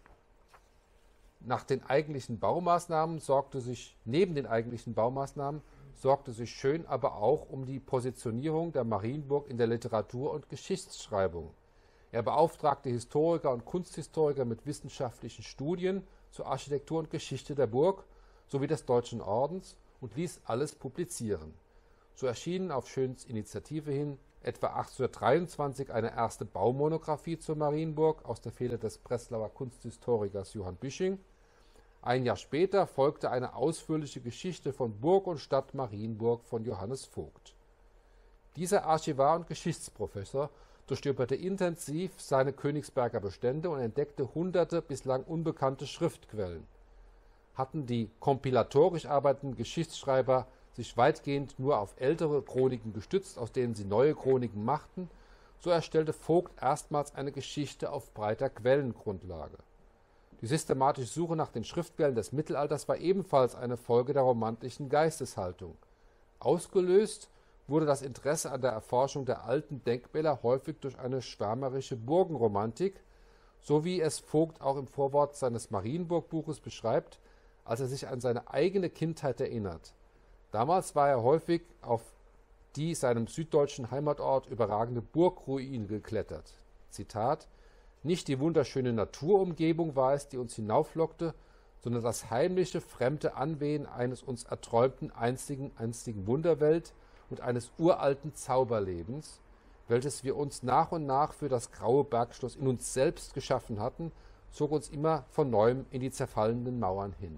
Nach den eigentlichen Baumaßnahmen sorgte sich, neben den eigentlichen Baumaßnahmen sorgte sich Schön aber auch um die Positionierung der Marienburg in der Literatur- und Geschichtsschreibung. Er beauftragte Historiker und Kunsthistoriker mit wissenschaftlichen Studien zur Architektur und Geschichte der Burg sowie des Deutschen Ordens und ließ alles publizieren. So erschienen auf Schöns Initiative hin etwa achtzehnhundertdreiundzwanzig eine erste Baumonographie zur Marienburg aus der Feder des Breslauer Kunsthistorikers Johann Büsching. Ein Jahr später folgte eine ausführliche Geschichte von Burg und Stadt Marienburg von Johannes Vogt. Dieser Archivar und Geschichtsprofessor durchstöberte intensiv seine Königsberger Bestände und entdeckte hunderte bislang unbekannte Schriftquellen. Hatten die kompilatorisch arbeitenden Geschichtsschreiber sich weitgehend nur auf ältere Chroniken gestützt, aus denen sie neue Chroniken machten, so erstellte Vogt erstmals eine Geschichte auf breiter Quellengrundlage. Die systematische Suche nach den Schriftquellen des Mittelalters war ebenfalls eine Folge der romantischen Geisteshaltung. Ausgelöst wurde das Interesse an der Erforschung der alten Denkmäler häufig durch eine schwärmerische Burgenromantik, so wie es Vogt auch im Vorwort seines Marienburg-Buches beschreibt, als er sich an seine eigene Kindheit erinnert. Damals war er häufig auf die seinem süddeutschen Heimatort überragende Burgruine geklettert. Zitat: Nicht die wunderschöne Naturumgebung war es, die uns hinauflockte, sondern das heimliche, fremde Anwehen eines uns erträumten einstigen, einstigen Wunderwelt und eines uralten Zauberlebens, welches wir uns nach und nach für das graue Bergschloss in uns selbst geschaffen hatten, zog uns immer von neuem in die zerfallenden Mauern hin.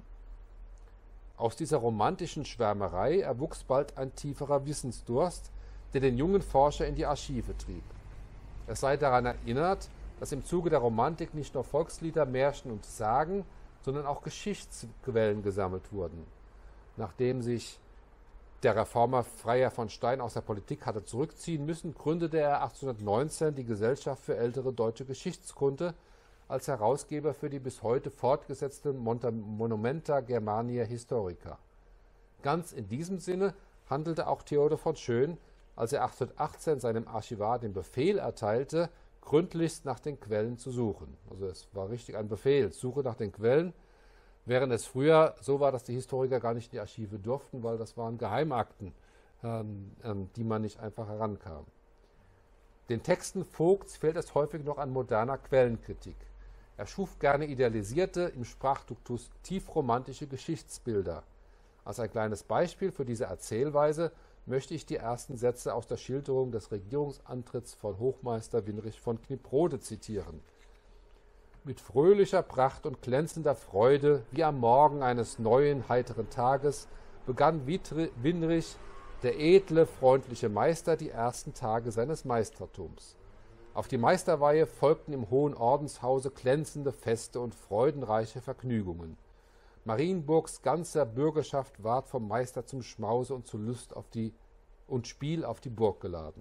Aus dieser romantischen Schwärmerei erwuchs bald ein tieferer Wissensdurst, der den jungen Forscher in die Archive trieb. Er sei daran erinnert, dass im Zuge der Romantik nicht nur Volkslieder, Märchen und Sagen, sondern auch Geschichtsquellen gesammelt wurden. Nachdem sich der Reformer Freiherr von Stein aus der Politik hatte zurückziehen müssen, gründete er achtzehnhundertneunzehn die Gesellschaft für ältere deutsche Geschichtskunde als Herausgeber für die bis heute fortgesetzte Monumenta Germaniae Historica. Ganz in diesem Sinne handelte auch Theodor von Schön, als er achtzehnhundertachtzehn seinem Archivar den Befehl erteilte, gründlichst nach den Quellen zu suchen. Also es war richtig ein Befehl, Suche nach den Quellen, während es früher so war, dass die Historiker gar nicht in die Archive durften, weil das waren Geheimakten, ähm, ähm, die man nicht einfach herankam. Den Texten Vogts fehlt es häufig noch an moderner Quellenkritik. Er schuf gerne idealisierte, im Sprachduktus tiefromantische Geschichtsbilder. Als ein kleines Beispiel für diese Erzählweise möchte ich die ersten Sätze aus der Schilderung des Regierungsantritts von Hochmeister Winrich von Kniprode zitieren. Mit fröhlicher Pracht und glänzender Freude, wie am Morgen eines neuen, heiteren Tages, begann Winrich, der edle, freundliche Meister, die ersten Tage seines Meistertums. Auf die Meisterweihe folgten im Hohen Ordenshause glänzende Feste und freudenreiche Vergnügungen. Marienburgs ganzer Bürgerschaft ward vom Meister zum Schmause und zu Lust auf die und Spiel auf die Burg geladen.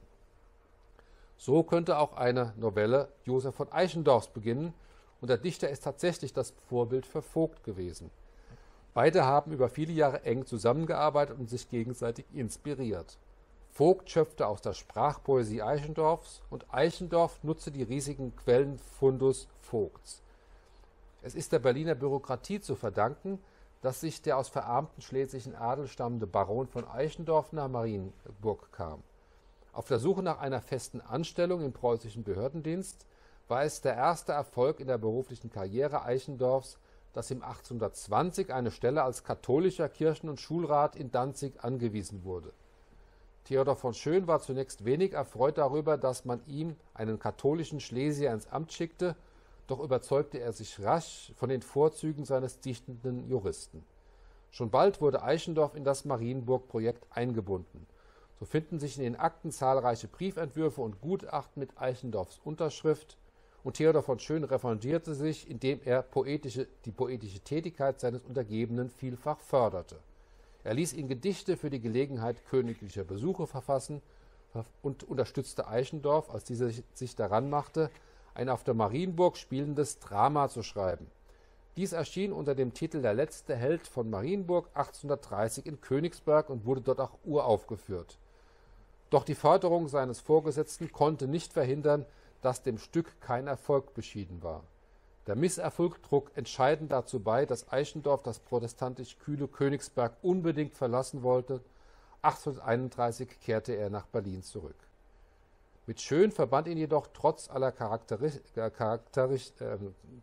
So könnte auch eine Novelle Joseph von Eichendorffs beginnen, und der Dichter ist tatsächlich das Vorbild für Vogt gewesen. Beide haben über viele Jahre eng zusammengearbeitet und sich gegenseitig inspiriert. Vogt schöpfte aus der Sprachpoesie Eichendorffs und Eichendorff nutzte die riesigen Quellenfundus Vogts. Es ist der Berliner Bürokratie zu verdanken, dass sich der aus verarmten schlesischen Adel stammende Baron von Eichendorff nach Marienburg kam. Auf der Suche nach einer festen Anstellung im preußischen Behördendienst war es der erste Erfolg in der beruflichen Karriere Eichendorffs, dass ihm achtzehnhundertzwanzig eine Stelle als katholischer Kirchen- und Schulrat in Danzig angewiesen wurde. Theodor von Schön war zunächst wenig erfreut darüber, dass man ihm einen katholischen Schlesier ins Amt schickte, doch überzeugte er sich rasch von den Vorzügen seines dichtenden Juristen. Schon bald wurde Eichendorff in das Marienburg-Projekt eingebunden. So finden sich in den Akten zahlreiche Briefentwürfe und Gutachten mit Eichendorffs Unterschrift, und Theodor von Schön revanchierte sich, indem er poetische, die poetische Tätigkeit seines Untergebenen vielfach förderte. Er ließ ihn Gedichte für die Gelegenheit königlicher Besuche verfassen und unterstützte Eichendorff, als dieser sich daran machte, ein auf der Marienburg spielendes Drama zu schreiben. Dies erschien unter dem Titel Der letzte Held von Marienburg achtzehnhundertdreißig in Königsberg und wurde dort auch uraufgeführt. Doch die Förderung seines Vorgesetzten konnte nicht verhindern, dass dem Stück kein Erfolg beschieden war. Der Misserfolg trug entscheidend dazu bei, dass Eichendorff das protestantisch kühle Königsberg unbedingt verlassen wollte. achtzehnhunderteinunddreißig kehrte er nach Berlin zurück. Mit Schön verband ihn jedoch trotz aller charakteris charakteris äh,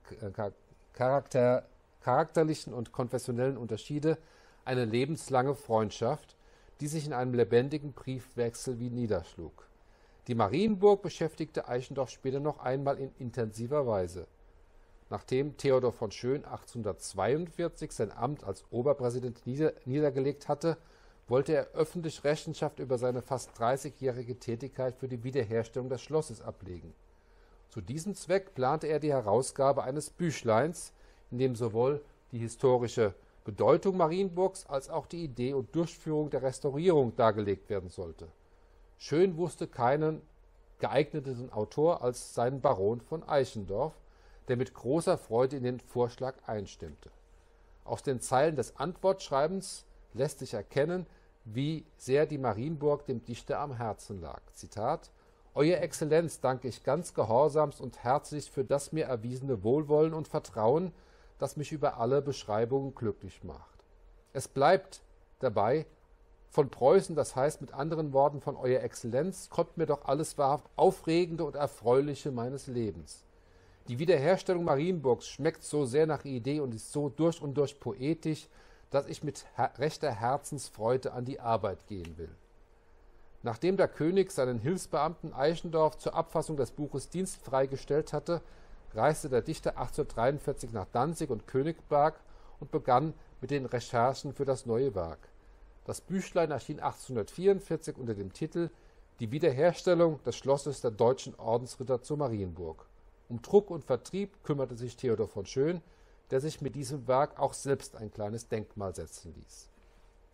charakter charakterlichen und konfessionellen Unterschiede eine lebenslange Freundschaft, die sich in einem lebendigen Briefwechsel wie niederschlug. Die Marienburg beschäftigte Eichendorff später noch einmal in intensiver Weise. Nachdem Theodor von Schön achtzehnhundertzweiundvierzig sein Amt als Oberpräsident nieder niedergelegt hatte, wollte er öffentlich Rechenschaft über seine fast dreißigjährige Tätigkeit für die Wiederherstellung des Schlosses ablegen. Zu diesem Zweck plante er die Herausgabe eines Büchleins, in dem sowohl die historische Bedeutung Marienburgs als auch die Idee und Durchführung der Restaurierung dargelegt werden sollte. Schön wusste keinen geeigneteren Autor als seinen Baron von Eichendorff, der mit großer Freude in den Vorschlag einstimmte. Aus den Zeilen des Antwortschreibens lässt sich erkennen, wie sehr die Marienburg dem Dichter am Herzen lag. Zitat: Euer Exzellenz danke ich ganz gehorsamst und herzlichst für das mir erwiesene Wohlwollen und Vertrauen, das mich über alle Beschreibungen glücklich macht. Es bleibt dabei, von Preußen, das heißt mit anderen Worten von Euer Exzellenz, kommt mir doch alles wahrhaft Aufregende und Erfreuliche meines Lebens. Die Wiederherstellung Marienburgs schmeckt so sehr nach Idee und ist so durch und durch poetisch, dass ich mit her rechter Herzensfreude an die Arbeit gehen will. Nachdem der König seinen Hilfsbeamten Eichendorff zur Abfassung des Buches dienstfrei gestellt hatte, reiste der Dichter achtzehnhundertdreiundvierzig nach Danzig und Königsberg und begann mit den Recherchen für das neue Werk. Das Büchlein erschien achtzehnhundertvierundvierzig unter dem Titel Die Wiederherstellung des Schlosses der deutschen Ordensritter zu Marienburg. Um Druck und Vertrieb kümmerte sich Theodor von Schön, der sich mit diesem Werk auch selbst ein kleines Denkmal setzen ließ.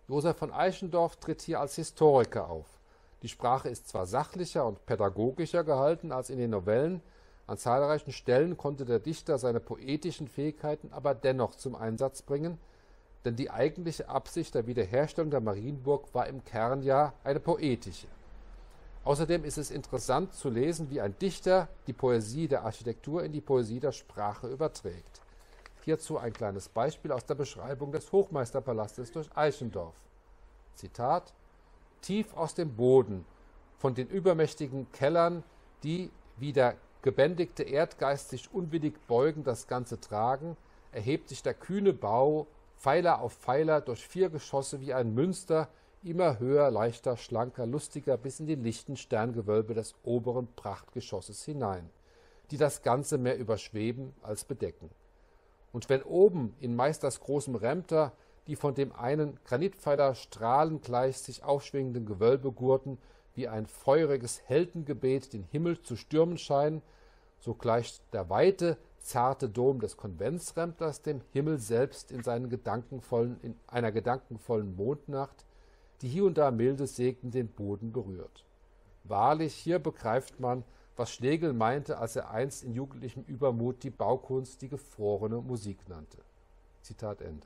Josef von Eichendorff tritt hier als Historiker auf. Die Sprache ist zwar sachlicher und pädagogischer gehalten als in den Novellen, an zahlreichen Stellen konnte der Dichter seine poetischen Fähigkeiten aber dennoch zum Einsatz bringen, denn die eigentliche Absicht der Wiederherstellung der Marienburg war im Kern ja eine poetische. Außerdem ist es interessant zu lesen, wie ein Dichter die Poesie der Architektur in die Poesie der Sprache überträgt. Hierzu ein kleines Beispiel aus der Beschreibung des Hochmeisterpalastes durch Eichendorff. Zitat: Tief aus dem Boden, von den übermächtigen Kellern, die wie der gebändigte Erdgeist sich unwillig beugen, das Ganze tragen, erhebt sich der kühne Bau, Pfeiler auf Pfeiler, durch vier Geschosse wie ein Münster, immer höher, leichter, schlanker, lustiger, bis in die lichten Sterngewölbe des oberen Prachtgeschosses hinein, die das Ganze mehr überschweben als bedecken. Und wenn oben in Meisters großem Rämter die von dem einen Granitpfeiler strahlengleich sich aufschwingenden Gewölbegurten wie ein feuriges Heldengebet den Himmel zu stürmen scheinen, so gleicht der weite, zarte Dom des Konventsrämters dem Himmel selbst in, seinen gedankenvollen, in einer gedankenvollen Mondnacht, die hier und da milde Segen den Boden berührt. Wahrlich, hier begreift man, was Schlegel meinte, als er einst in jugendlichem Übermut die Baukunst die gefrorene Musik nannte. Zitat Ende.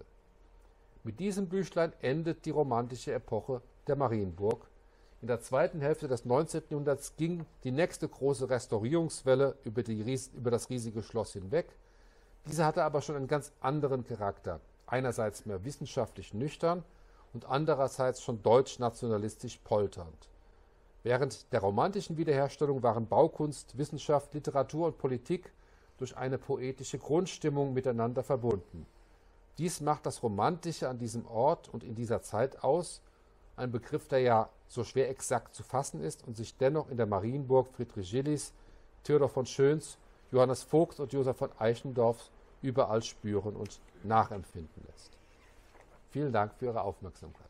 Mit diesem Büchlein endet die romantische Epoche der Marienburg. In der zweiten Hälfte des neunzehnten Jahrhunderts ging die nächste große Restaurierungswelle über, die, über das riesige Schloss hinweg. Diese hatte aber schon einen ganz anderen Charakter. Einerseits mehr wissenschaftlich nüchtern und andererseits schon deutsch-nationalistisch polternd. Während der romantischen Wiederherstellung waren Baukunst, Wissenschaft, Literatur und Politik durch eine poetische Grundstimmung miteinander verbunden. Dies macht das Romantische an diesem Ort und in dieser Zeit aus, ein Begriff, der ja so schwer exakt zu fassen ist und sich dennoch in der Marienburg Friedrich Gillies, Theodor von Schöns, Johannes Vogt und Josef von Eichendorff überall spüren und nachempfinden lässt. Vielen Dank für Ihre Aufmerksamkeit.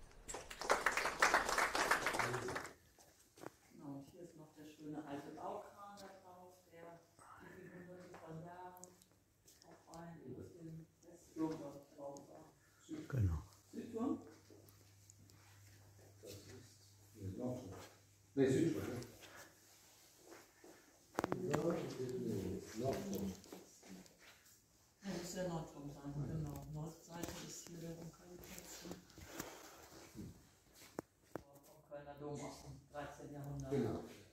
Genau, hier ist noch der schöne alte Baukran da drauf, der wie viele hunderte von Jahren auch ein aus dem Westturm drauf war. Genau. Südturm? Das ist Nordturm. Nee, Südturm. Nordturm. Das muss der Nordturm sein, genau. Nordseite ist hier der Umkallplatz. Vom Kölner Dom aus dem dreizehnten Jahrhundert. Genau.